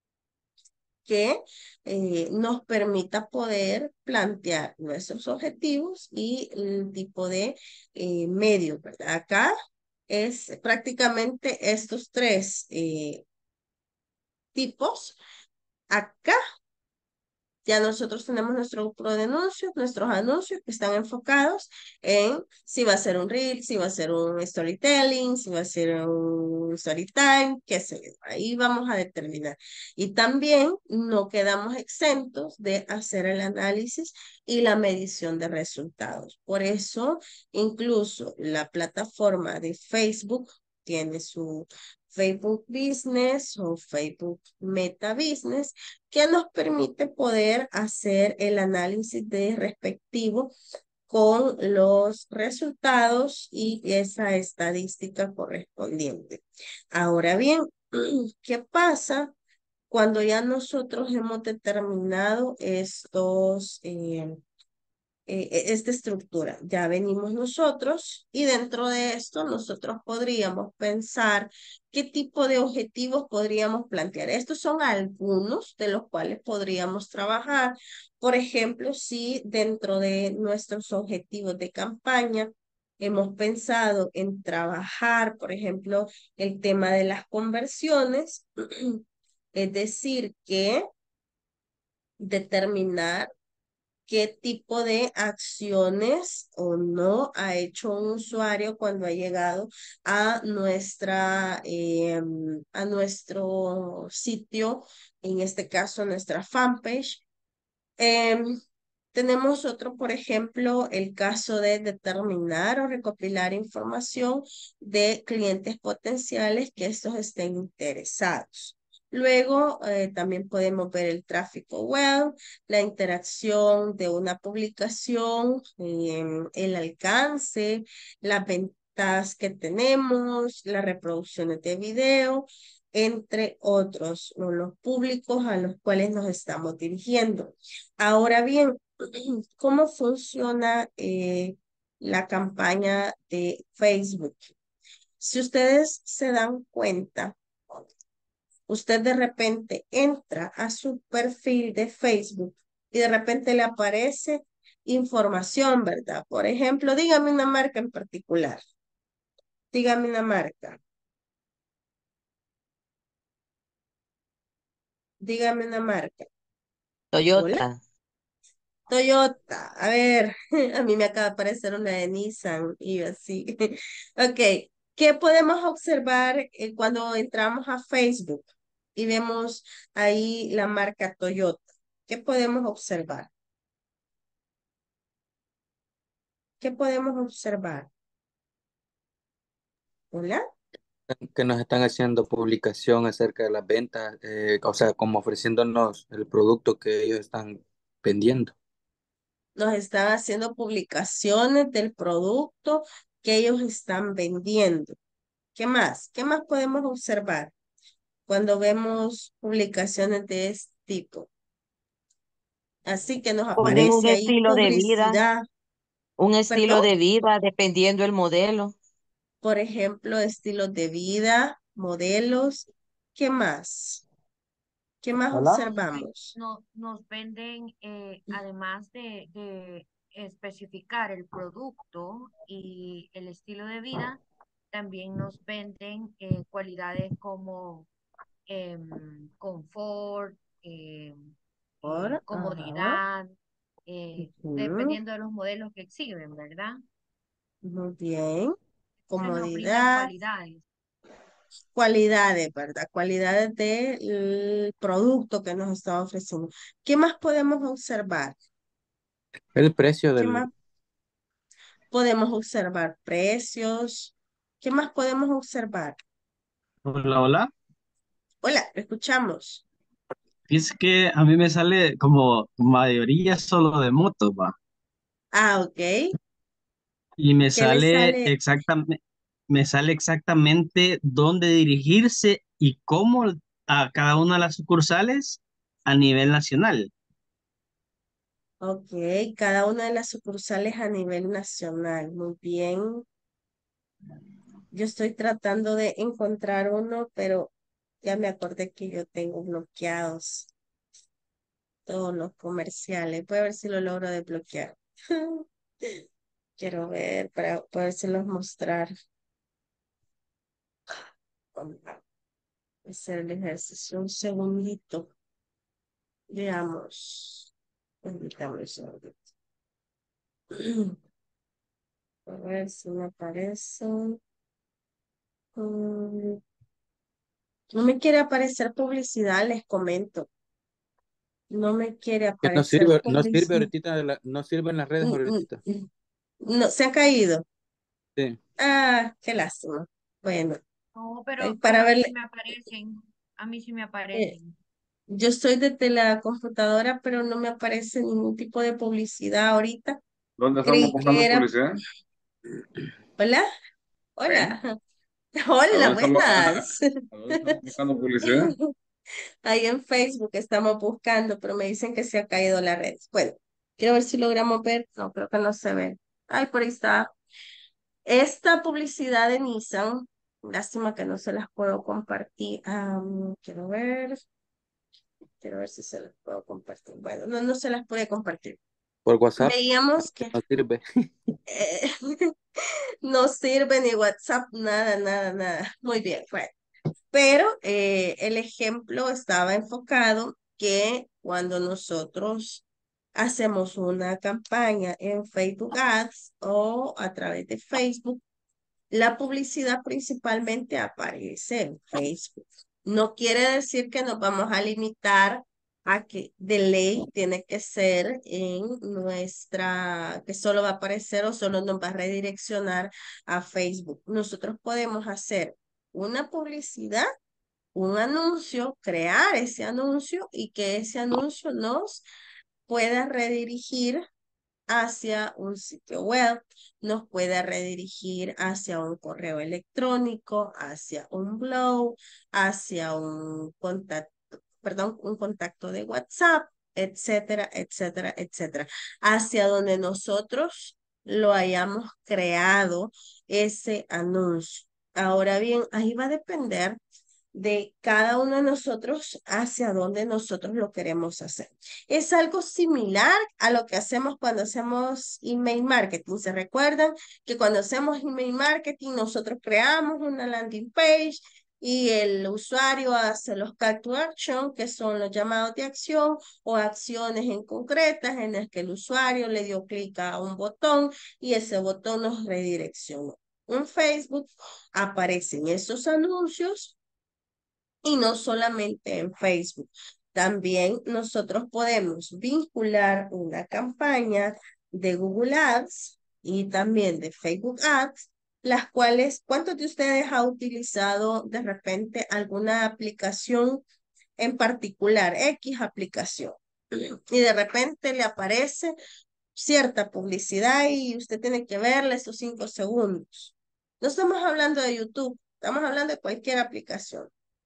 que eh, nos permita poder plantear nuestros objetivos y el tipo de eh, medio, ¿verdad? Acá es prácticamente estos tres eh, tipos. Acá ya nosotros tenemos nuestro grupo de anuncios, nuestros anuncios que están enfocados en si va a ser un reel, si va a ser un storytelling, si va a ser un story time, qué sé yo. Ahí vamos a determinar. Y también no quedamos exentos de hacer el análisis y la medición de resultados. Por eso, incluso la plataforma de Facebook tiene su Facebook Business o Facebook Meta Business, que nos permite poder hacer el análisis de respectivo con los resultados y esa estadística correspondiente. Ahora bien, ¿qué pasa cuando ya nosotros hemos determinado estos eh, eh, esta estructura? Ya venimos nosotros y dentro de esto nosotros podríamos pensar qué tipo de objetivos podríamos plantear. Estos son algunos de los cuales podríamos trabajar. Por ejemplo, si dentro de nuestros objetivos de campaña hemos pensado en trabajar, por ejemplo, el tema de las conversiones, Es decir, que determinar qué tipo de acciones o no ha hecho un usuario cuando ha llegado a nuestra, eh, a nuestro sitio, en este caso nuestra fanpage. Em, Tenemos otro, por ejemplo, el caso de determinar o recopilar información de clientes potenciales que estos estén interesados. Luego, eh, también podemos ver el tráfico web, la interacción de una publicación, em, el alcance, las ventas que tenemos, las reproducciones de video, entre otros, ¿no? Los públicos a los cuales nos estamos dirigiendo. Ahora bien, ¿cómo funciona eh, la campaña de Facebook? Si ustedes se dan cuenta, usted de repente entra a su perfil de Facebook y de repente le aparece información, ¿verdad? Por ejemplo, dígame una marca en particular. Dígame una marca. Dígame una marca. Hola. Toyota. Toyota, a ver, a mí me acaba de aparecer una de Nissan y yo así. Ok, ¿qué podemos observar eh, cuando entramos a Facebook y vemos ahí la marca Toyota? ¿Qué podemos observar? ¿Qué podemos observar? ¿Hola? Que nos están haciendo publicación acerca de las ventas, eh, o sea, como ofreciéndonos el producto que ellos están vendiendo. Nos están haciendo publicaciones del producto que ellos están vendiendo. ¿Qué más? ¿Qué más podemos observar cuando vemos publicaciones de este tipo? Así que nos Ponen un aparece ahí estilo de vida, publicidad, un estilo perdón, de vida dependiendo del modelo. por ejemplo, estilos de vida, modelos. ¿Qué más? ¿Qué más Hola. observamos? No, nos venden, eh, además de, de especificar el producto y el estilo de vida, también nos venden eh, cualidades como em, confort, em, eh, Por, ajá, comodidad, eh, ujú, dependiendo de los modelos que exhiben, ¿verdad? muy bien. Entonces nos brindan Comodidad, cualidades. cualidades, ¿verdad? Cualidades del producto que nos está ofreciendo. ¿Qué más podemos observar? El precio ¿Qué más del, podemos observar? Precios. ¿Qué más podemos observar? Hola, hola. Hola, escuchamos. Es que a mí me sale como mayoría solo de motos, va. Ah, ok. Y me ¿Qué le sale sale? exactamente, me sale exactamente dónde dirigirse y cómo a cada una de las sucursales a nivel nacional. Ok, cada una de las sucursales a nivel nacional. Muy bien. Yo estoy tratando de encontrar uno, pero ya me acordé que yo tengo bloqueados todos los comerciales. Voy a ver si lo logro desbloquear. Quiero ver para podérselos mostrar. Vamos a hacer el ejercicio un segundito. Veamos. Permítame un segundito. A ver si me aparece. Mm, No me quiere aparecer publicidad, les comento. No me quiere que no aparecer sirve, no sirve publicidad. ahorita, de la- no sirve en las redes Mm, mm, ahorita. mm. No, se ha caído. Sí. Ah, qué lástima. Bueno, No, eh, pero, pero para a mí verle, sí me aparecen. A mí sí me eh, aparecen. yo estoy desde la computadora, pero no me aparece ningún tipo de publicidad ahorita. ¿Dónde estamos Creí que buscando era. publicidad? Hola, ¿Eh? hola, ¿A hola, dónde estamos, buenas. a dónde estamos buscando publicidad? Ahí en Facebook estamos buscando, pero me dicen que se ha caído la red. Bueno, quiero ver si logramos ver. No, creo que no se ve. Ay, por ahí está. Esta publicidad de Nissan, lástima que no se las puedo compartir. Am, quiero ver, quiero ver si se las puedo compartir. Bueno, no, no se las puede compartir. Por WhatsApp Veíamos que no sirve. eh, no sirve ni WhatsApp, nada, nada, nada. Muy bien, bueno. Pero eh, el ejemplo estaba enfocado que cuando nosotros hacemos una campaña en Facebook Ads o a través de Facebook, la publicidad principalmente aparece en Facebook. No quiere decir que nos vamos a limitar a que de ley tiene que ser en nuestra, que solo va a aparecer o solo nos va a redireccionar a Facebook. Nosotros podemos hacer una publicidad, un anuncio, crear ese anuncio y que ese anuncio nos pueda redirigir hacia un sitio web, nos puede redirigir hacia un correo electrónico, hacia un blog, hacia un contacto, perdón, un contacto de WhatsApp, etcétera, etcétera, etcétera, hacia donde nosotros lo hayamos creado ese anuncio. Ahora bien, ahí va a depender de cada uno de nosotros hacia dónde nosotros lo queremos hacer. Es algo similar a lo que hacemos cuando hacemos email marketing. ¿Se recuerdan que cuando hacemos email marketing nosotros creamos una landing page y el usuario hace los call to action, que son los llamados de acción o acciones en concretas en las que el usuario le dio clic a un botón y ese botón nos redireccionó? En Facebook aparecen esos anuncios y no solamente en Facebook. También nosotros podemos vincular una campaña de Google Ads y también de Facebook Ads, las cuales, ¿cuántos de ustedes ha utilizado de repente alguna aplicación en particular, X aplicación? Y de repente le aparece cierta publicidad y usted tiene que verle esos cinco segundos. No estamos hablando de YouTube, estamos hablando de cualquier aplicación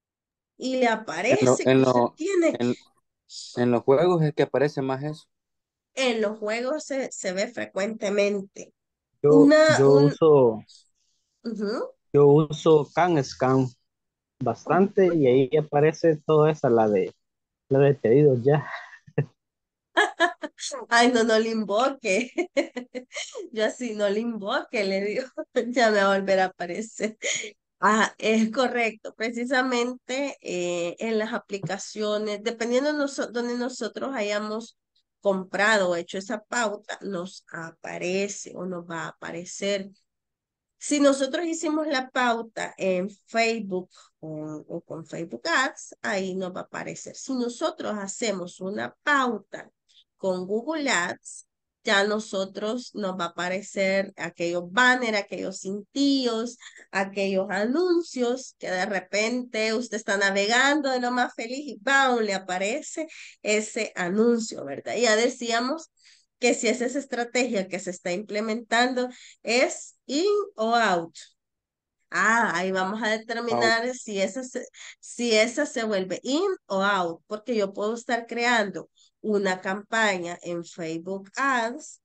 y le En, lo- aparece que en, usted lo- tiene, en, en los juegos es que aparece más eso. en los juegos se, se ve frecuentemente. Yo, Una, yo un, uso, ujú. yo uso CanScan bastante y ahí aparece toda esa, la de, la de pedidos ya. Ay, no, no le invoque. Yo así no le invoque, le digo, ya me va a volver a aparecer. Ah, es correcto. Precisamente eh, en las aplicaciones, dependiendo de noso- donde nosotros hayamos comprado o hecho esa pauta, nos aparece o nos va a aparecer. Si nosotros hicimos la pauta en Facebook o, o con Facebook Ads, ahí nos va a aparecer. Si nosotros hacemos una pauta con Google Ads, ya nosotros nos va a aparecer aquellos banners, aquellos cintillos, aquellos anuncios que de repente usted está navegando de lo más feliz y ¡bam! Le aparece ese anuncio, ¿verdad? Ya decíamos que si esa es esa estrategia que se está implementando, es in o out. Ah, ahí vamos a Out. determinar si esa se, si esa se vuelve in o out, porque yo puedo estar creando una campaña en Facebook Ads,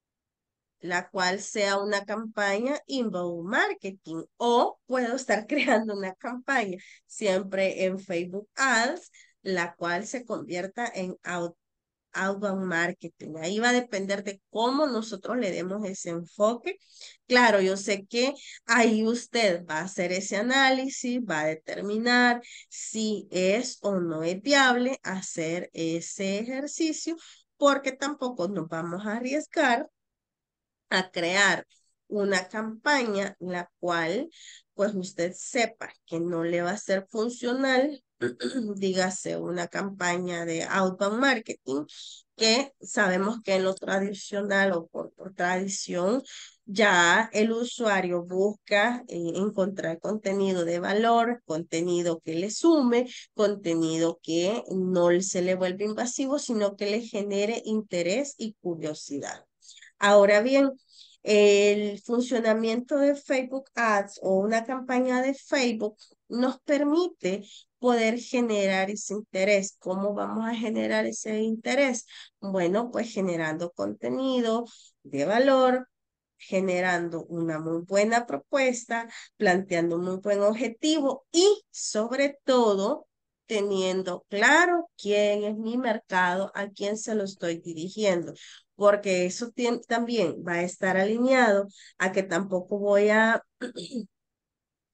la cual sea una campaña inbound marketing, o puedo estar creando una campaña siempre en Facebook Ads, la cual se convierta en out outbound marketing. Ahí va a depender de cómo nosotros le demos ese enfoque. Claro, yo sé que ahí usted va a hacer ese análisis, va a determinar si es o no es viable hacer ese ejercicio, porque tampoco nos vamos a arriesgar a crear una campaña la cual pues usted sepa que no le va a ser funcional, dígase una campaña de outbound marketing, que sabemos que en lo tradicional o por, por tradición ya el usuario busca eh, encontrar contenido de valor, contenido que le sume, contenido que no se le vuelve invasivo, sino que le genere interés y curiosidad. Ahora bien, el funcionamiento de Facebook Ads o una campaña de Facebook nos permite poder generar ese interés. ¿Cómo vamos a generar ese interés? Bueno, pues generando contenido de valor, generando una muy buena propuesta, planteando un muy buen objetivo y sobre todo teniendo claro quién es mi mercado, a quién se lo estoy dirigiendo, porque eso también va a estar alineado a que tampoco voy a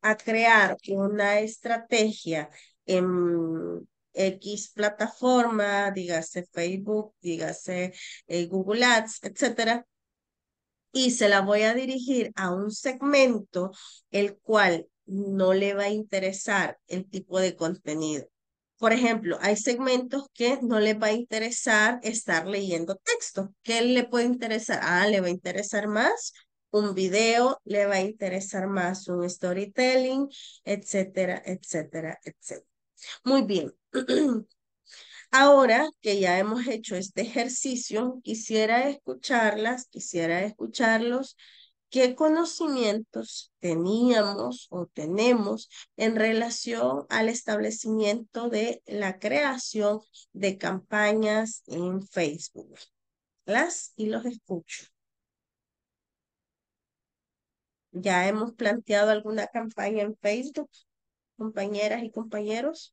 a crear una estrategia en X plataforma, dígase Facebook, dígase eh, Google Ads, etcétera, y se la voy a dirigir a un segmento el cual no le va a interesar el tipo de contenido. Por ejemplo, hay segmentos que no les va a interesar estar leyendo texto. ¿Qué le puede interesar? Ah, le va a interesar más un video, le va a interesar más un storytelling, etcétera, etcétera, etcétera. Muy bien. Ahora que ya hemos hecho este ejercicio, quisiera escucharlas, quisiera escucharlos, qué conocimientos teníamos o tenemos en relación al establecimiento de la creación de campañas en Facebook. Las y los escucho. ¿Ya hemos planteado alguna campaña en Facebook, compañeras y compañeros?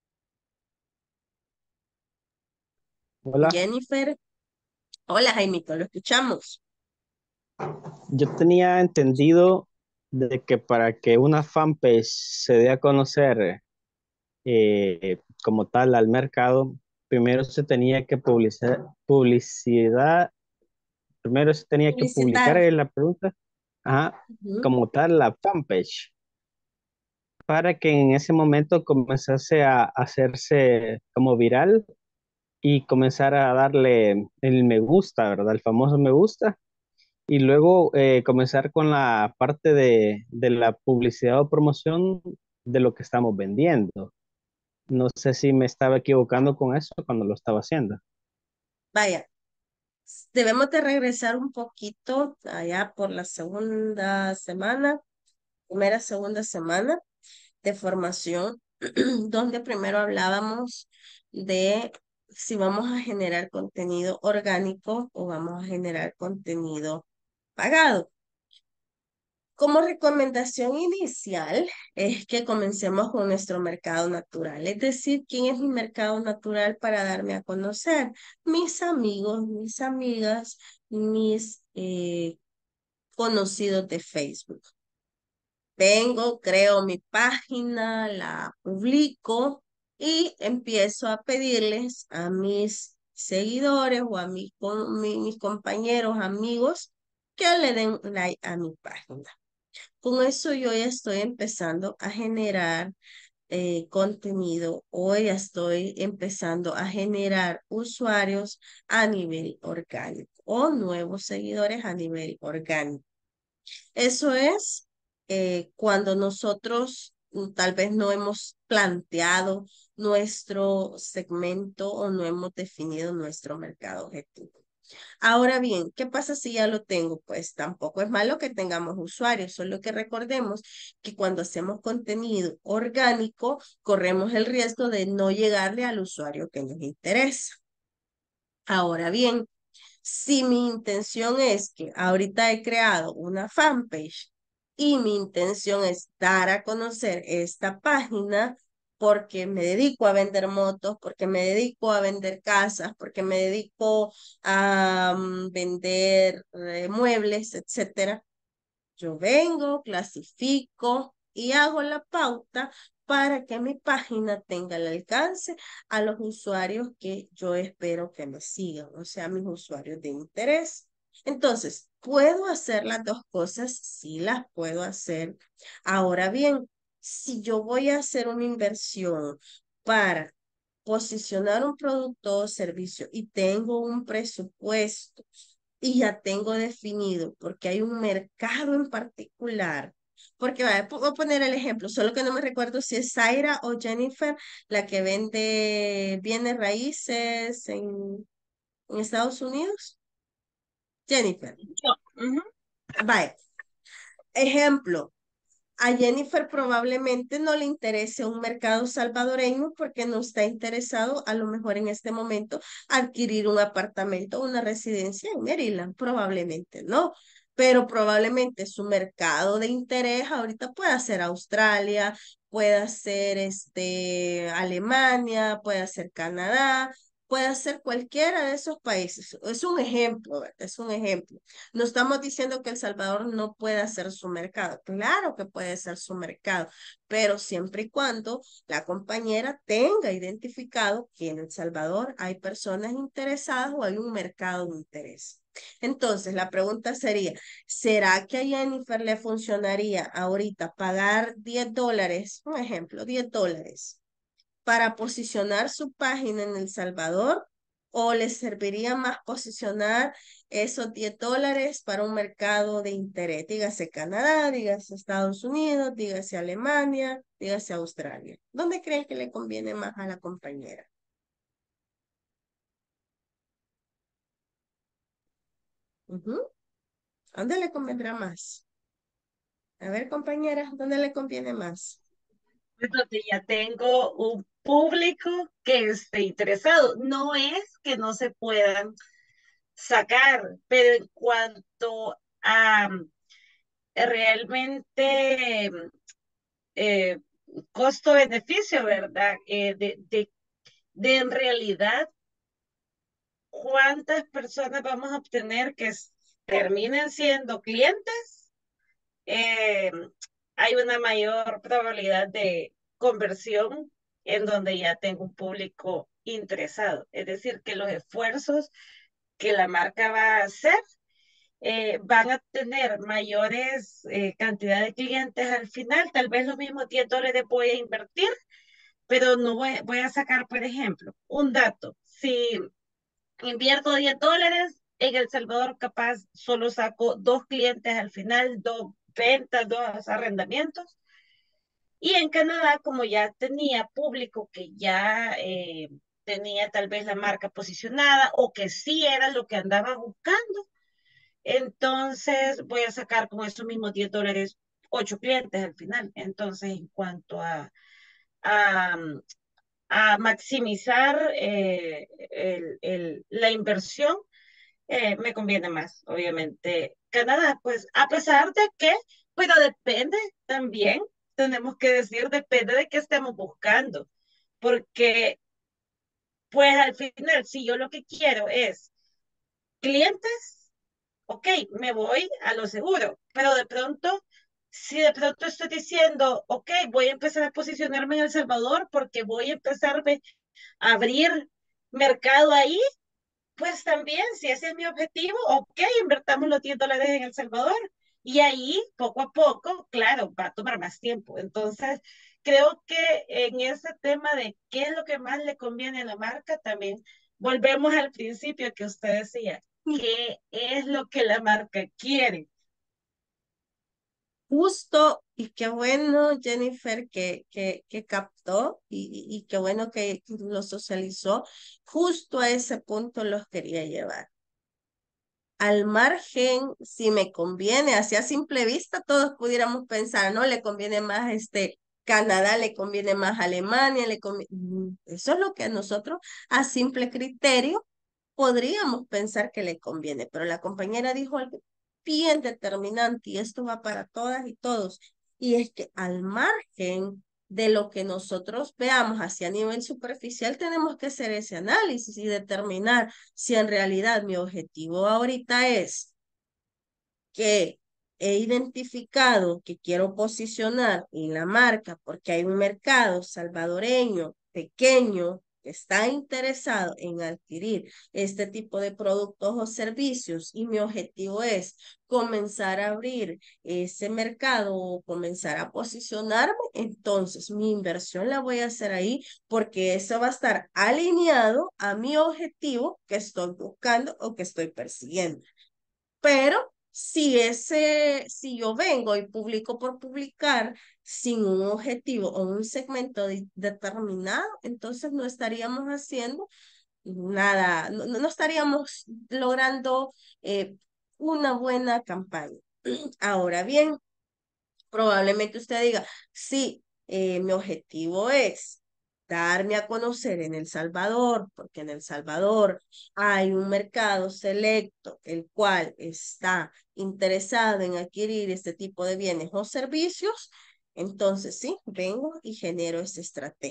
Hola, Jennifer. Hola, Jaimito, lo escuchamos. yo tenía entendido de que para que una fanpage se dé a conocer eh, como tal al mercado, primero se tenía que publicar publicidad, primero se tenía que publicar Publicitar. en la pregunta, ajá, Ujú. como tal la fanpage, para que en ese momento comenzase a hacerse como viral y comenzar a darle el me gusta, ¿verdad? El famoso me gusta. Y luego eh, comenzar con la parte de, de la publicidad o promoción de lo que estamos vendiendo. No sé si me estaba equivocando con eso cuando lo estaba haciendo. Vaya, debemos de regresar un poquito allá por la segunda semana, primera, segunda semana de formación, donde primero hablábamos de si vamos a generar contenido orgánico o vamos a generar contenido pagado. Como recomendación inicial es que comencemos con nuestro mercado natural, es decir, ¿quién es mi mercado natural para darme a conocer? Mis amigos, mis amigas, mis eh, conocidos de Facebook. Vengo, creo mi página, la publico y empiezo a pedirles a mis seguidores o a mis, con- mi- mis compañeros, amigos, que le den like a mi página. Con eso yo ya estoy empezando a generar eh, contenido o ya estoy empezando a generar usuarios a nivel orgánico o nuevos seguidores a nivel orgánico. Eso es eh, cuando nosotros mm, tal vez no hemos planteado nuestro segmento o no hemos definido nuestro mercado objetivo. Ahora bien, ¿qué pasa si ya lo tengo? Pues tampoco es malo que tengamos usuarios, solo que recordemos que cuando hacemos contenido orgánico, corremos el riesgo de no llegarle al usuario que nos interesa. Ahora bien, si mi intención es que ahorita he creado una fanpage y mi intención es dar a conocer esta página porque me dedico a vender motos, porque me dedico a vender casas, porque me dedico a mm, vender eh, muebles, etcétera. Yo vengo, clasifico y hago la pauta para que mi página tenga el alcance a los usuarios que yo espero que me sigan, o sea, mis usuarios de interés. Entonces, ¿puedo hacer las dos cosas? Sí, las puedo hacer. Ahora bien, si yo voy a hacer una inversión para posicionar un producto o servicio y tengo un presupuesto y ya tengo definido porque hay un mercado en particular. Porque vaya, voy a poner el ejemplo, solo que no me recuerdo si es Zaira o Jennifer la que vende bienes raíces en, en Estados Unidos. Jennifer. Vaya, ejemplo, a Jennifer probablemente no le interese un mercado salvadoreño porque no está interesado a lo mejor en este momento adquirir un apartamento o una residencia en Maryland, probablemente no, pero probablemente su mercado de interés ahorita pueda ser Australia, pueda ser este, Alemania, pueda ser Canadá, puede ser cualquiera de esos países. Es un ejemplo, ¿verdad? Es un ejemplo. No estamos diciendo que El Salvador no pueda ser su mercado. Claro que puede ser su mercado, pero siempre y cuando la compañera tenga identificado que en El Salvador hay personas interesadas o hay un mercado de interés. Entonces, la pregunta sería, ¿será que a Jennifer le funcionaría ahorita pagar diez dólares, un ejemplo, diez dólares, para posicionar su página en El Salvador? ¿O le serviría más posicionar esos diez dólares para un mercado de interés? Dígase Canadá, dígase Estados Unidos, dígase Alemania, dígase Australia. ¿Dónde creen que le conviene más a la compañera? Ujú. ¿Dónde le convendrá más? A ver, compañera, ¿dónde le conviene más? Pues donde ya tengo un público que esté interesado. No es que no se puedan sacar, pero en cuanto a mm, realmente eh, costo-beneficio, ¿verdad? Eh, de, de, de en realidad cuántas personas vamos a obtener que s- terminen siendo clientes, eh, hay una mayor probabilidad de conversión en donde ya tengo un público interesado. Es decir, que los esfuerzos que la marca va a hacer eh, van a tener mayores eh, cantidad de clientes al final. Tal vez los mismos diez dólares voy a invertir, pero no voy, voy a sacar, por ejemplo, un dato. Si invierto diez dólares, en El Salvador capaz solo saco dos clientes al final, dos ventas, dos arrendamientos. Y en Canadá, como ya tenía público que ya eh, tenía tal vez la marca posicionada o que sí era lo que andaba buscando, entonces voy a sacar con esos mismos diez dólares ocho clientes al final. Entonces, en cuanto a, a, a maximizar eh, el, el, la inversión, eh, me conviene más, obviamente. Canadá, pues, a pesar de que, pero depende también, tenemos que decir, depende de qué estemos buscando, porque, pues, al final, si yo lo que quiero es clientes, ok, me voy a lo seguro, pero de pronto, si de pronto estoy diciendo, ok, voy a empezar a posicionarme en El Salvador porque voy a empezarme a abrir mercado ahí, pues también, si ese es mi objetivo, ok, invertamos los diez dólares en El Salvador. Y ahí, poco a poco, claro, va a tomar más tiempo. Entonces, creo que en ese tema de qué es lo que más le conviene a la marca, también volvemos al principio que usted decía, qué es lo que la marca quiere. Justo, y qué bueno, Jennifer, que, que, que captó y, y, y qué bueno que lo socializó. Justo a ese punto los quería llevar. Al margen, si me conviene, así a simple vista, todos pudiéramos pensar, ¿no? Le conviene más este Canadá, le conviene más Alemania, le conviene... Mm, Eso es lo que a nosotros, a simple criterio, podríamos pensar que le conviene, pero la compañera dijo algo bien determinante y esto va para todas y todos, y es que al margen de lo que nosotros veamos hacia nivel superficial, tenemos que hacer ese análisis y determinar si en realidad mi objetivo ahorita es que he identificado que quiero posicionar en la marca porque hay un mercado salvadoreño pequeño que está interesado en adquirir este tipo de productos o servicios y mi objetivo es comenzar a abrir ese mercado o comenzar a posicionarme, entonces mi inversión la voy a hacer ahí porque eso va a estar alineado a mi objetivo que estoy buscando o que estoy persiguiendo. Pero si ese, si yo vengo y publico por publicar sin un objetivo o un segmento de- determinado, entonces no estaríamos haciendo nada, no, no estaríamos logrando eh, una buena campaña. Ahora bien, probablemente usted diga, sí, eh, mi objetivo es darme a conocer en El Salvador, porque en El Salvador hay un mercado selecto, el cual está interesado en adquirir este tipo de bienes o servicios. Entonces, sí, vengo y genero esta estrategia.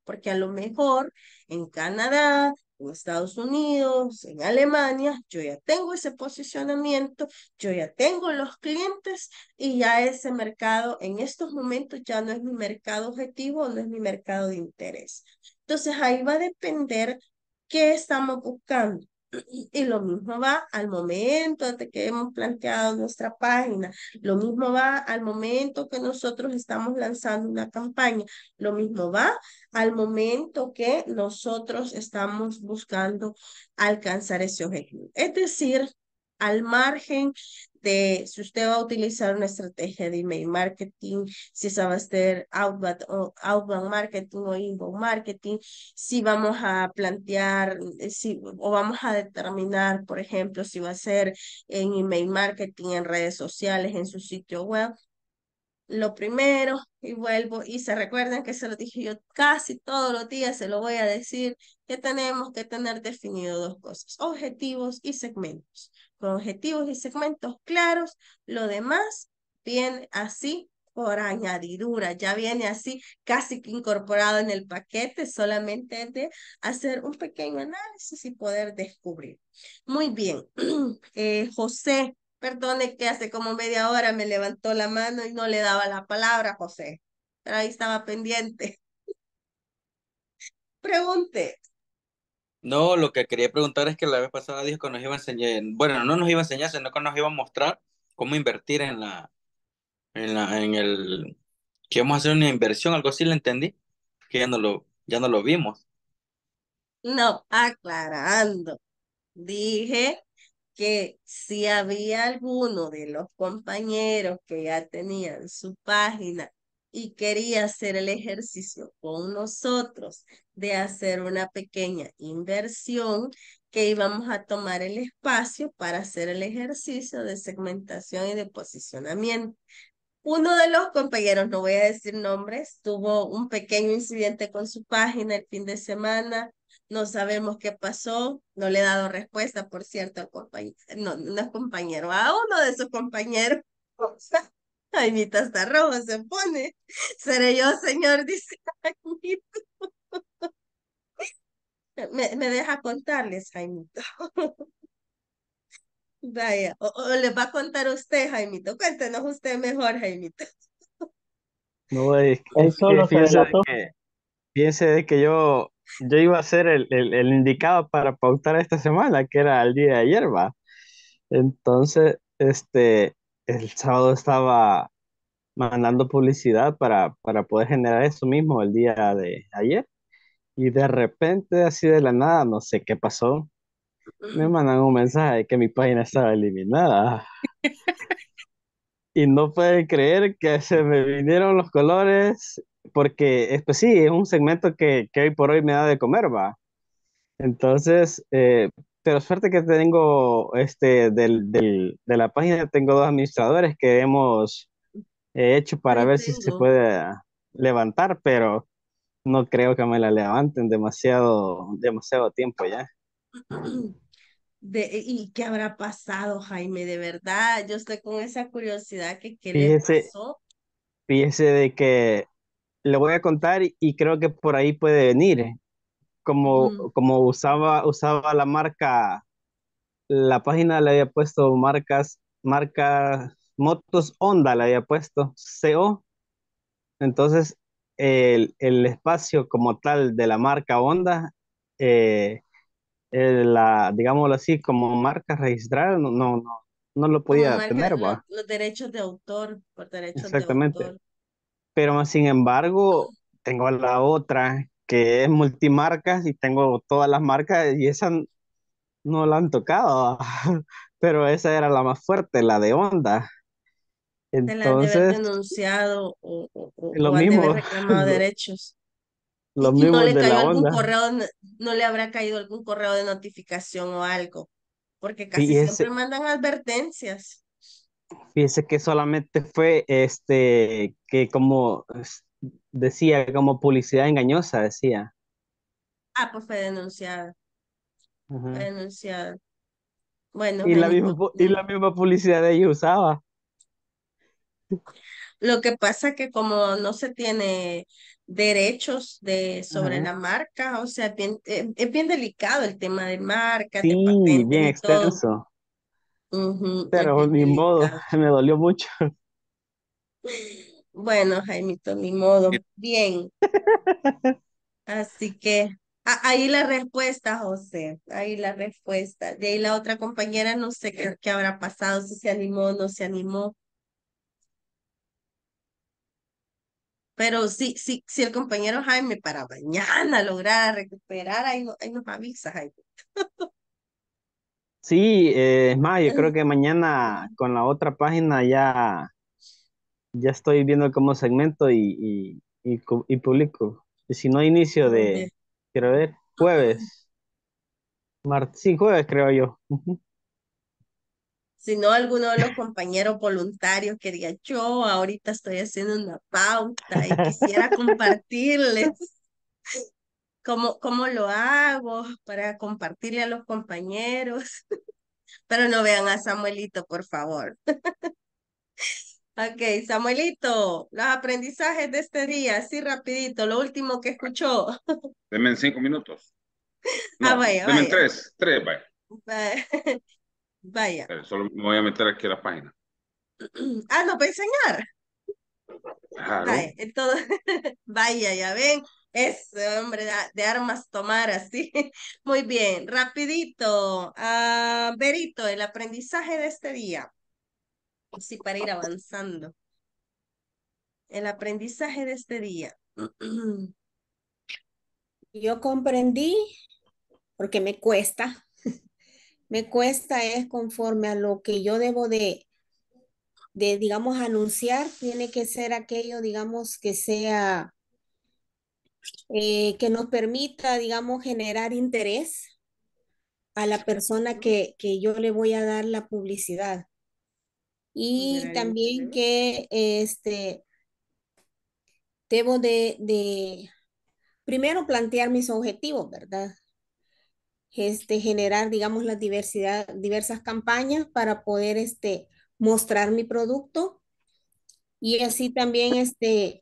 porque a lo mejor en Canadá, en Estados Unidos, en Alemania, yo ya tengo ese posicionamiento, yo ya tengo los clientes y ya ese mercado en estos momentos ya no es mi mercado objetivo, no es mi mercado de interés. Entonces ahí va a depender qué estamos buscando. Y lo mismo va al momento de que hemos planteado nuestra página, lo mismo va al momento que nosotros estamos lanzando una campaña, lo mismo va al momento que nosotros estamos buscando alcanzar ese objetivo. Es decir, al margen de si usted va a utilizar una estrategia de email marketing, si esa va a ser outbound, o outbound marketing o inbound marketing, si vamos a plantear, eh, si, o vamos a determinar, por ejemplo, si va a ser en email marketing, en redes sociales, en su sitio web. Lo primero, y vuelvo, y se recuerdan que se lo dije yo casi todos los días, se lo voy a decir, que tenemos que tener definido dos cosas, objetivos y segmentos. Con objetivos y segmentos claros, lo demás viene así por añadidura, ya viene así casi que incorporado en el paquete, solamente es de hacer un pequeño análisis y poder descubrir. Muy bien, eh, José. Perdone que hace como media hora me levantó la mano y no le daba la palabra, José. Pero ahí estaba pendiente. Pregunte. No, lo que quería preguntar es que la vez pasada dijo que nos iba a enseñar, bueno, no nos iba a enseñar, sino que nos iba a mostrar cómo invertir en la, en la, en el, que íbamos a hacer una inversión, algo así, le entendí, que ya no lo, ya no lo vimos. No, aclarando. Dije que si había alguno de los compañeros que ya tenían su página y quería hacer el ejercicio con nosotros de hacer una pequeña inversión, que íbamos a tomar el espacio para hacer el ejercicio de segmentación y de posicionamiento. Uno de los compañeros, no voy a decir nombres, tuvo un pequeño incidente con su página el fin de semana. No sabemos qué pasó. No le he dado respuesta, por cierto, al compañero. No, no es compañero, a uno de sus compañeros. Jaimita hasta rojo se pone. Seré yo, señor, dice Jaimito. Me, me deja contarles, Jaimito. Vaya, o, o les va a contar usted, Jaimito. Cuéntenos usted mejor, Jaimito. No, es, Él es que solo se fíjense de delató. que, fíjense de que yo, yo iba a ser el, el, el indicado para pautar esta semana, que era el día de ayer, va. Entonces, este, el sábado estaba mandando publicidad para, para poder generar eso mismo el día de ayer. Y de repente, así de la nada, no sé qué pasó, me mandan un mensaje de que mi página estaba eliminada. Y no pueden creer que se me vinieron los colores, porque es, pues sí, es un segmento que, que hoy por hoy me da de comer, va. Entonces, eh, pero suerte que tengo, este, del, del- de la página, tengo dos administradores que hemos eh, hecho para Ahí ver si se tengo. puede levantar, pero no creo que me la levanten demasiado, demasiado tiempo ya. De, ¿y qué habrá pasado, Jaime? De verdad, yo estoy con esa curiosidad que qué le Fíjese, pasó. fíjese de que le voy a contar y, y creo que por ahí puede venir. Como, Mm, como usaba, usaba la marca, la página le había puesto marcas, marcas, motos Honda le había puesto, C O. Entonces, el, el espacio como tal de la marca Honda, eh, eh, la, digámoslo así, como marca registrada, no, no, no, no lo como podía marca tener, lo- va. los derechos de autor, por derechos de Exactamente. autor. Pero más sin embargo, tengo la otra que es multimarcas y tengo todas las marcas y esa no la han tocado, pero esa era la más fuerte, la de Honda. Se la han de haber Entonces, denunciado o, o, o- lo o han de haber mismo, reclamado derechos. lo Y, y no mismo le de cayó la algún Honda. correo, no no le habrá caído algún correo de notificación o algo, porque casi siempre Fíjese, mandan advertencias. fíjese que solamente fue este, que como es- decía, como publicidad engañosa, decía. Ah, pues fue denunciada, fue Ujú. denunciada. Bueno, Y la misma, Jaimito, pu- y mm, la misma publicidad de ellos usaba. Lo que pasa que como no se tiene derechos de sobre Ajá. la marca, o sea, es bien, eh, es bien delicado el tema de marcas, de Sí, patentes bien y todo. extenso, Ujú, es pero bien ni modo, delicado. me dolió mucho. Bueno, Jaimito, ni modo. Bien, así que a- ahí la respuesta, José, ahí la respuesta. De ahí la otra compañera, no sé qué, qué habrá pasado, si se animó o no se animó. Pero sí, sí, si el compañero Jaime para mañana lograra recuperar, ahí, no- ahí nos avisa, Jaime. Sí, eh, es más, yo creo que mañana con la otra página ya, ya estoy viendo cómo segmento y, y, y, cu- y publico. Y si no, inicio Muy bien. de, quiero ver, jueves, martes, sí, jueves creo yo. Ujú. Si no, alguno de los compañeros voluntarios que diga, yo ahorita estoy haciendo una pauta y quisiera compartirles cómo, cómo lo hago para compartirle a los compañeros. Pero no vean a Samuelito, por favor. Ok, Samuelito, los aprendizajes de este día, así rapidito, lo último que escuchó. Deme en cinco minutos. Ah, No, vaya, deme en vaya. tres, tres, vaya. Va- Vaya. Espere, solo me voy a meter aquí a la página. Ah, no, para enseñar. Claro. Vaya, entonces, vaya, ya ven, ese hombre de, de armas tomar así. Muy bien, rapidito. Ah, Berito, el aprendizaje de este día. Sí, para ir avanzando. El aprendizaje de este día. Yo comprendí, porque me cuesta, me cuesta es conforme a lo que yo debo de, de, digamos, anunciar, tiene que ser aquello, digamos, que sea, eh, que nos permita, digamos, generar interés a la persona que, que yo le voy a dar la publicidad. Y Generar también interés. que este, debo de, de primero plantear mis objetivos, ¿verdad? Este, generar, digamos, la diversidad, diversas campañas para poder este, mostrar mi producto y así también este,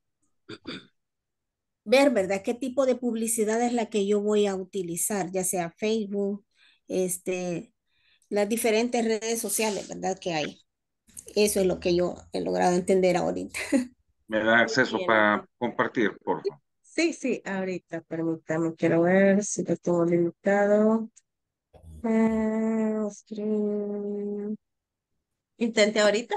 ver, ¿verdad? ¿Qué tipo de publicidad es la que yo voy a utilizar? Ya sea Facebook, este, las diferentes redes sociales, ¿verdad? Que hay. Eso es lo que yo he logrado entender ahorita. Me da Muy acceso bien. para compartir, por favor. Sí, sí, ahorita, permítame, quiero ver si lo tengo limitado. Ah, stream. Intente ahorita.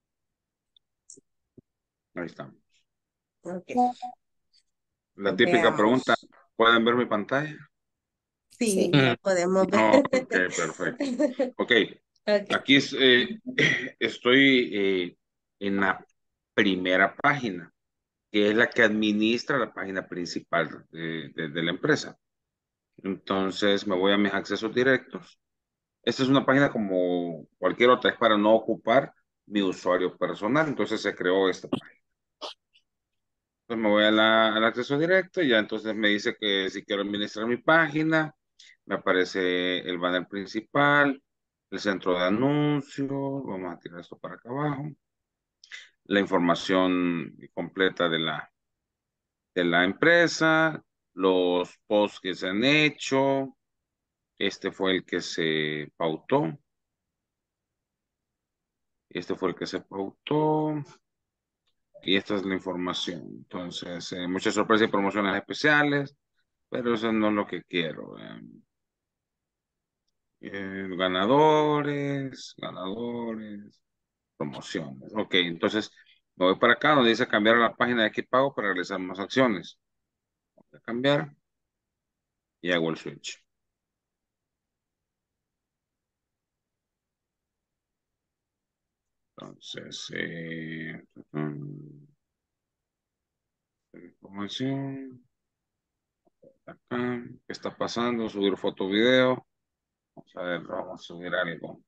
Ahí está. Ok, La típica pregunta, veamos. ¿pueden ver mi pantalla? Sí, Mm. la podemos ver. No, ok, perfecto. Ok, Ok, aquí es, eh, estoy eh, en la primera página, que es la que administra la página principal de, de- de la empresa. Entonces me voy a mis accesos directos. Esta es una página como cualquier otra, es para no ocupar mi usuario personal. Entonces se creó esta página. Entonces me voy a la- al acceso directo y ya entonces me dice que si quiero administrar mi página, me aparece el banner principal, el centro de anuncios, vamos a tirar esto para acá abajo, la información completa de la, de la empresa, los posts que se han hecho, este fue el que se pautó, este fue el que se pautó, y esta es la información. Entonces, eh, muchas sorpresas y promociones especiales, pero eso no es lo que quiero. eh. Eh, ganadores, ganadores, promociones. Ok, entonces me voy para acá donde dice cambiar a la página de aquí pago para realizar más acciones. Voy a cambiar y hago el switch. Entonces, eh, mm, información. Acá, ¿qué está pasando? Subir foto, video. Vamos a ver, vamos a subir algo.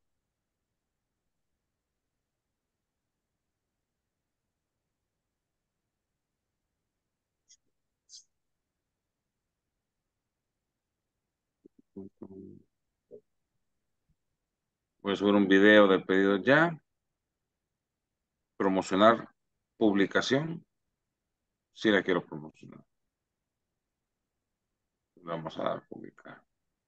Voy a subir un video de pedido ya. Promocionar publicación, sí la quiero promocionar. Le vamos a dar a publicar.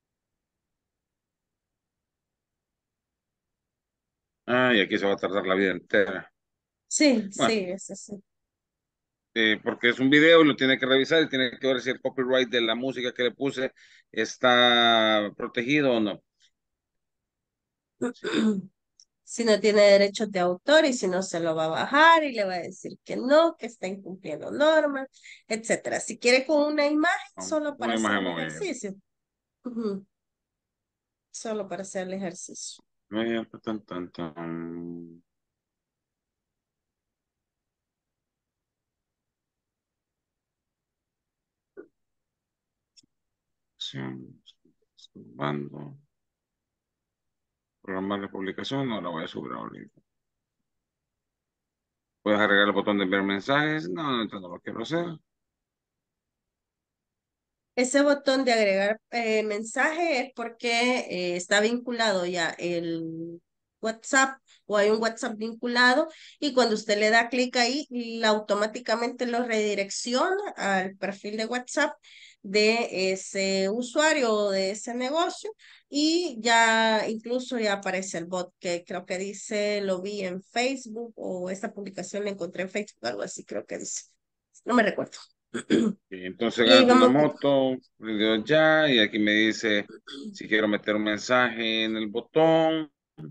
Ah, y aquí se va a tardar la vida entera. Sí, Bueno, sí, eso sí. eh, porque es un video y lo tiene que revisar y tiene que ver si el copyright de la música que le puse está protegido o no. Si no tiene derechos de autor y si no se lo va a bajar y le va a decir que no, que está incumpliendo normas, etcétera. Si quiere con una imagen, solo para Una hacer imagen el muy bien. ejercicio. Ujú. Solo para hacer el ejercicio. Muy bien, pues, tan, tan, tan. Acción, Mando. Programar la publicación, no la voy a subir ahorita. ¿Puedes agregar el botón de enviar mensajes? No, no, no lo quiero hacer. Ese botón de agregar eh, mensaje es porque eh, está vinculado ya el WhatsApp o hay un WhatsApp vinculado y cuando usted le da clic ahí, la- automáticamente lo redirecciona al perfil de WhatsApp de ese usuario o de ese negocio y ya incluso ya aparece el bot que creo que dice, lo vi en Facebook o esta publicación la encontré en Facebook, algo así creo que dice. No me recuerdo. Y entonces Y ahí gano una vamos. moto, le doy ya, y aquí me dice si quiero meter un mensaje en el botón.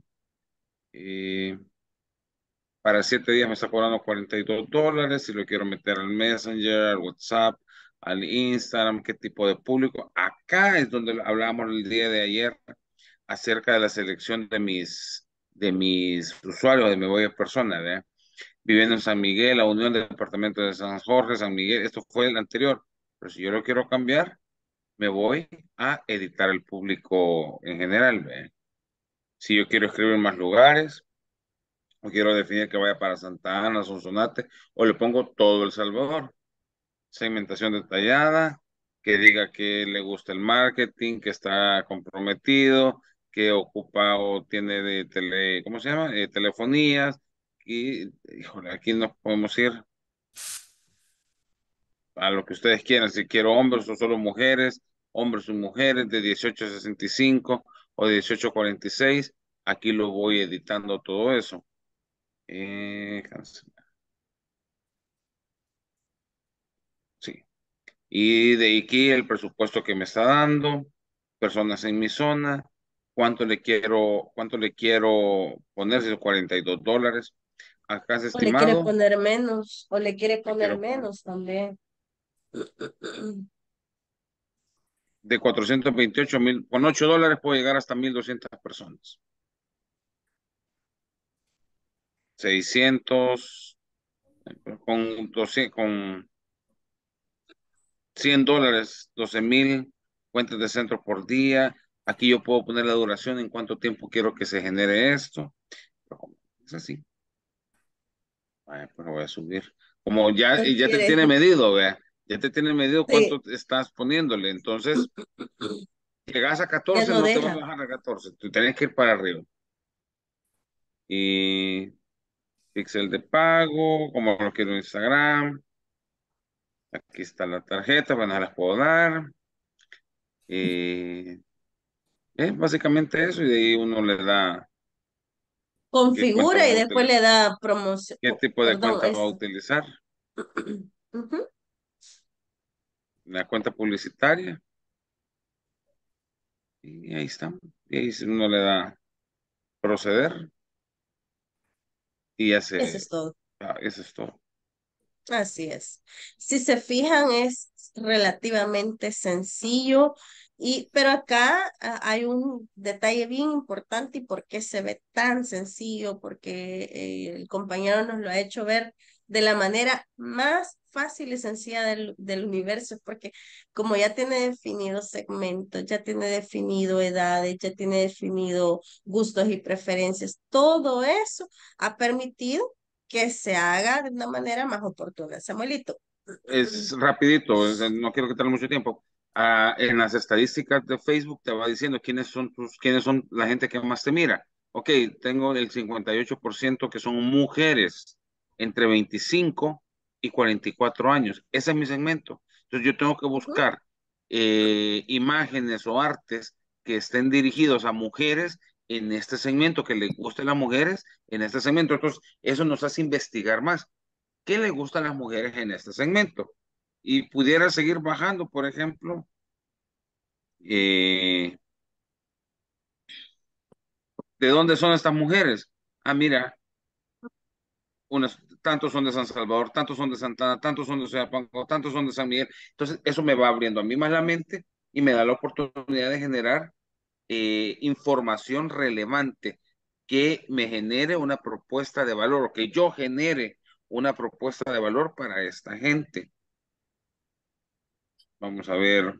Y para siete días me está cobrando cuarenta y dos dólares. Si lo quiero meter al Messenger, al WhatsApp, al Instagram, qué tipo de público. Acá es donde hablábamos el día de ayer acerca de la selección de mis, de mis usuarios, de mi voy a persona, ¿verdad? Viviendo en San Miguel, la Unión del Departamento de San Jorge, San Miguel, esto fue el anterior. Pero si yo lo quiero cambiar, me voy a editar el público en general, ¿ve? Si yo quiero escribir más lugares, o quiero definir que vaya para Santa Ana, Sonsonate, o le pongo todo El Salvador. Segmentación detallada, que diga que le gusta el marketing, que está comprometido, que ocupa o tiene de tele, ¿cómo se llama? Eh, telefonías. Y, híjole, aquí nos podemos ir a lo que ustedes quieran, si quiero hombres o solo mujeres, hombres y mujeres de dieciocho a sesenta y cinco o de dieciocho a cuarenta y seis, aquí lo voy editando todo eso. Eh, cancelar. Sí. Y de aquí el presupuesto que me está dando, personas en mi zona, cuánto le quiero, cuánto le quiero poner, si son cuarenta y dos dólares. Acá es O le quiere estimado, poner menos, o le quiere le poner quiero poner menos también. de cuatrocientos veintiocho mil, con ocho dólares puedo llegar hasta mil doscientas personas. seiscientos con, doscientos, con cien dólares, doce mil cuentas de centro por día. Aquí yo puedo poner la duración en cuánto tiempo quiero que se genere esto. Es así. Vaya, pues lo voy a subir. Como ya, y ya te Quiere, tiene medido, vea. Ya te tiene medido sí, cuánto estás poniéndole. Entonces, llegas a ya catorce, no no te vas a deja. bajar a catorce. Tú tienes que ir para arriba. Y pixel de pago, como lo quiero en Instagram. Aquí está la tarjeta, bueno, las puedo dar. Y es básicamente eso. Y de ahí uno le da qué cuenta Configura va y a después utilizar, le da promoción, qué tipo de perdón, cuenta va a es, utilizar. ujú, La cuenta publicitaria. Y ahí está. Y ahí uno le da proceder y ya eso se, es todo. ah, eso es todo. Así es. Si se fijan, es relativamente sencillo, y, pero acá ah, hay un detalle bien importante y por qué se ve tan sencillo, porque eh, el compañero nos lo ha hecho ver de la manera más fácil y sencilla del, del universo, porque como ya tiene definido segmentos, ya tiene definido edades, ya tiene definido gustos y preferencias, todo eso ha permitido que se haga de una manera más oportuna. Samuelito. Es rapidito, es- no quiero quitarle mucho tiempo. Ah, en las estadísticas de Facebook te va diciendo quiénes son tus, quiénes son la gente que más te mira. Ok, tengo el cincuenta y ocho por ciento que son mujeres. entre veinticinco y cuarenta y cuatro años. Ese es mi segmento. Entonces yo tengo que buscar eh, imágenes o artes que estén dirigidos a mujeres en este segmento, que les gusten las mujeres en este segmento. Entonces eso nos hace investigar más. ¿Qué le gustan a las mujeres en este segmento? Y pudiera seguir bajando, por ejemplo, eh, ¿de dónde son estas mujeres? Ah, mira, unos, tantos son de San Salvador, tantos son de Santana, tantos son de Soyapango, tantos son de San Miguel. Entonces, eso me va abriendo a mí más la mente y me da la oportunidad de generar eh, información relevante que me genere una propuesta de valor o que yo genere una propuesta de valor para esta gente. Vamos a ver.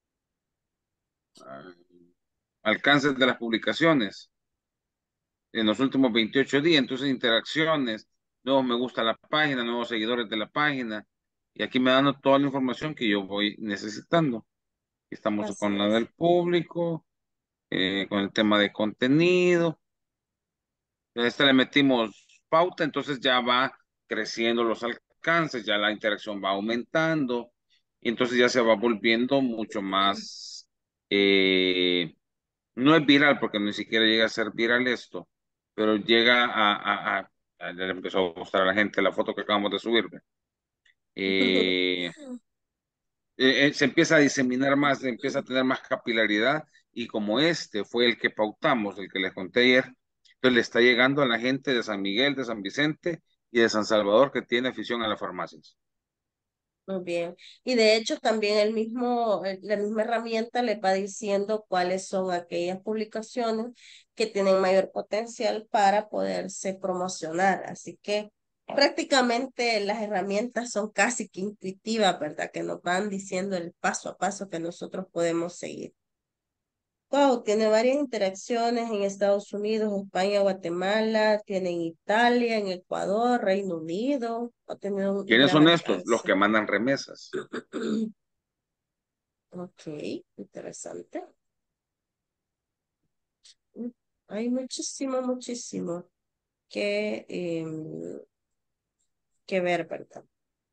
ah, Alcances de las publicaciones en los últimos veintiocho días. Entonces, interacciones, nuevos me gusta a la página, nuevos seguidores de la página. Y aquí me dan toda la información que yo voy necesitando. Estamos Así con la es. del público, eh, con el tema de contenido. A esta le metimos pauta, entonces ya va creciendo los alcances, ya la interacción va aumentando. Y entonces ya se va volviendo mucho más, eh, no es viral porque ni siquiera llega a ser viral esto, pero llega a, a, a- a- ya le empezó a gustar a la gente la foto que acabamos de subir. Eh, eh, eh, se empieza a diseminar más, se empieza a tener más capilaridad y como este fue el que pautamos, el que les conté ayer, pues le está llegando a la gente de San Miguel, de San Vicente y de San Salvador que tiene afición a las farmacias. Muy bien. Y de hecho también el mismo, el- la misma herramienta le va diciendo cuáles son aquellas publicaciones que tienen mayor potencial para poderse promocionar. Así que prácticamente las herramientas son casi que intuitivas, ¿verdad? Que nos van diciendo el paso a paso que nosotros podemos seguir. Wow, tiene varias interacciones en Estados Unidos, España, Guatemala, tiene en Italia, en Ecuador, Reino Unido. Ha tenido un ¿Quiénes gran son estos? Los alcance. que mandan remesas. Ok, interesante. Mm, Hay muchísimo, muchísimo que, em, que ver, ¿verdad?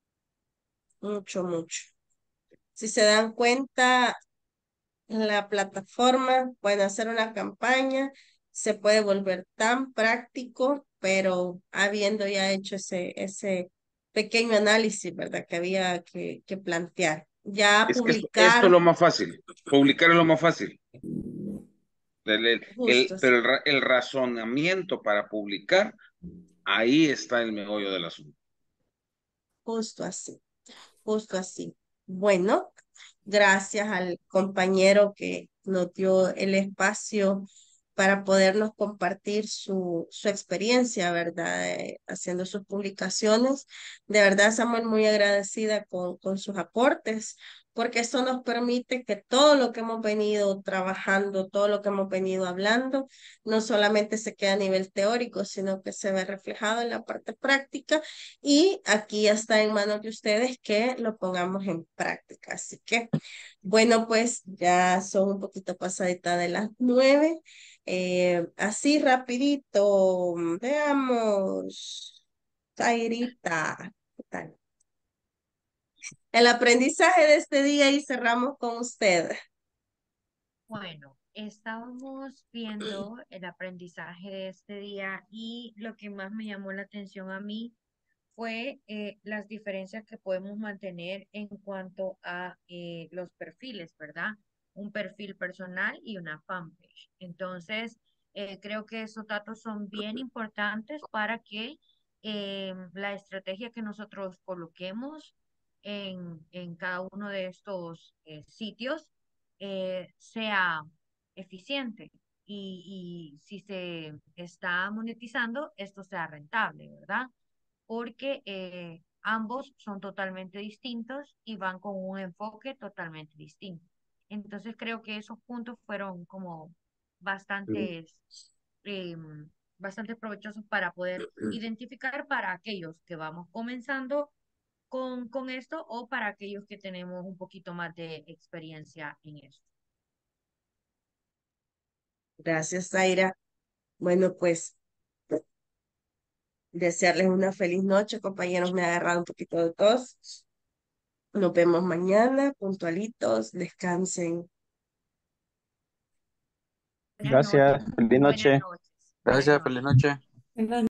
Mucho, mucho. Si se dan cuenta, la plataforma puede hacer una campaña, se puede volver tan práctico, pero habiendo ya hecho ese, ese pequeño análisis, ¿verdad? Que había que, que plantear. Ya Es que esto, esto es publicar, lo más fácil. Publicar es lo más fácil. El- el- justo el- pero así, el, ra- el razonamiento para publicar, ahí está el meollo del asunto. justo así. Justo así. Bueno, gracias al compañero que nos dio el espacio para podernos compartir su, su experiencia, ¿verdad? Eh, haciendo sus publicaciones. De verdad, Samuel, muy agradecida con, con sus aportes, porque eso nos permite que todo lo que hemos venido trabajando, todo lo que hemos venido hablando, no solamente se quede a nivel teórico, sino que se ve reflejado en la parte práctica y aquí ya está en manos de ustedes que lo pongamos en práctica. Así que, bueno, pues ya son un poquito pasadita de las nueve. Eh, así rapidito, veamos, Zairita, ¿qué tal? El aprendizaje de este día y cerramos con usted. Bueno, estábamos viendo el aprendizaje de este día y lo que más me llamó la atención a mí fue eh, las diferencias que podemos mantener en cuanto a eh, los perfiles, ¿verdad? Un perfil personal y una fanpage. Entonces, eh, creo que esos datos son bien importantes para que eh, la estrategia que nosotros coloquemos en, en cada uno de estos eh, sitios eh, sea eficiente y, y si se está monetizando, esto sea rentable, ¿verdad? Porque eh, ambos son totalmente distintos y van con un enfoque totalmente distinto. Entonces creo que esos puntos fueron como bastantes, eh, bastante provechosos para poder identificar para aquellos que vamos comenzando con, con esto o para aquellos que tenemos un poquito más de experiencia en esto. Gracias, Zaira. Bueno, pues desearles una feliz noche, compañeros. Me ha agarrado un poquito de tos. Nos vemos mañana, puntualitos. Descansen. Buenas Gracias, noches. feliz Buenas noche. noches. Buenas Gracias, noches. feliz noche. Buenas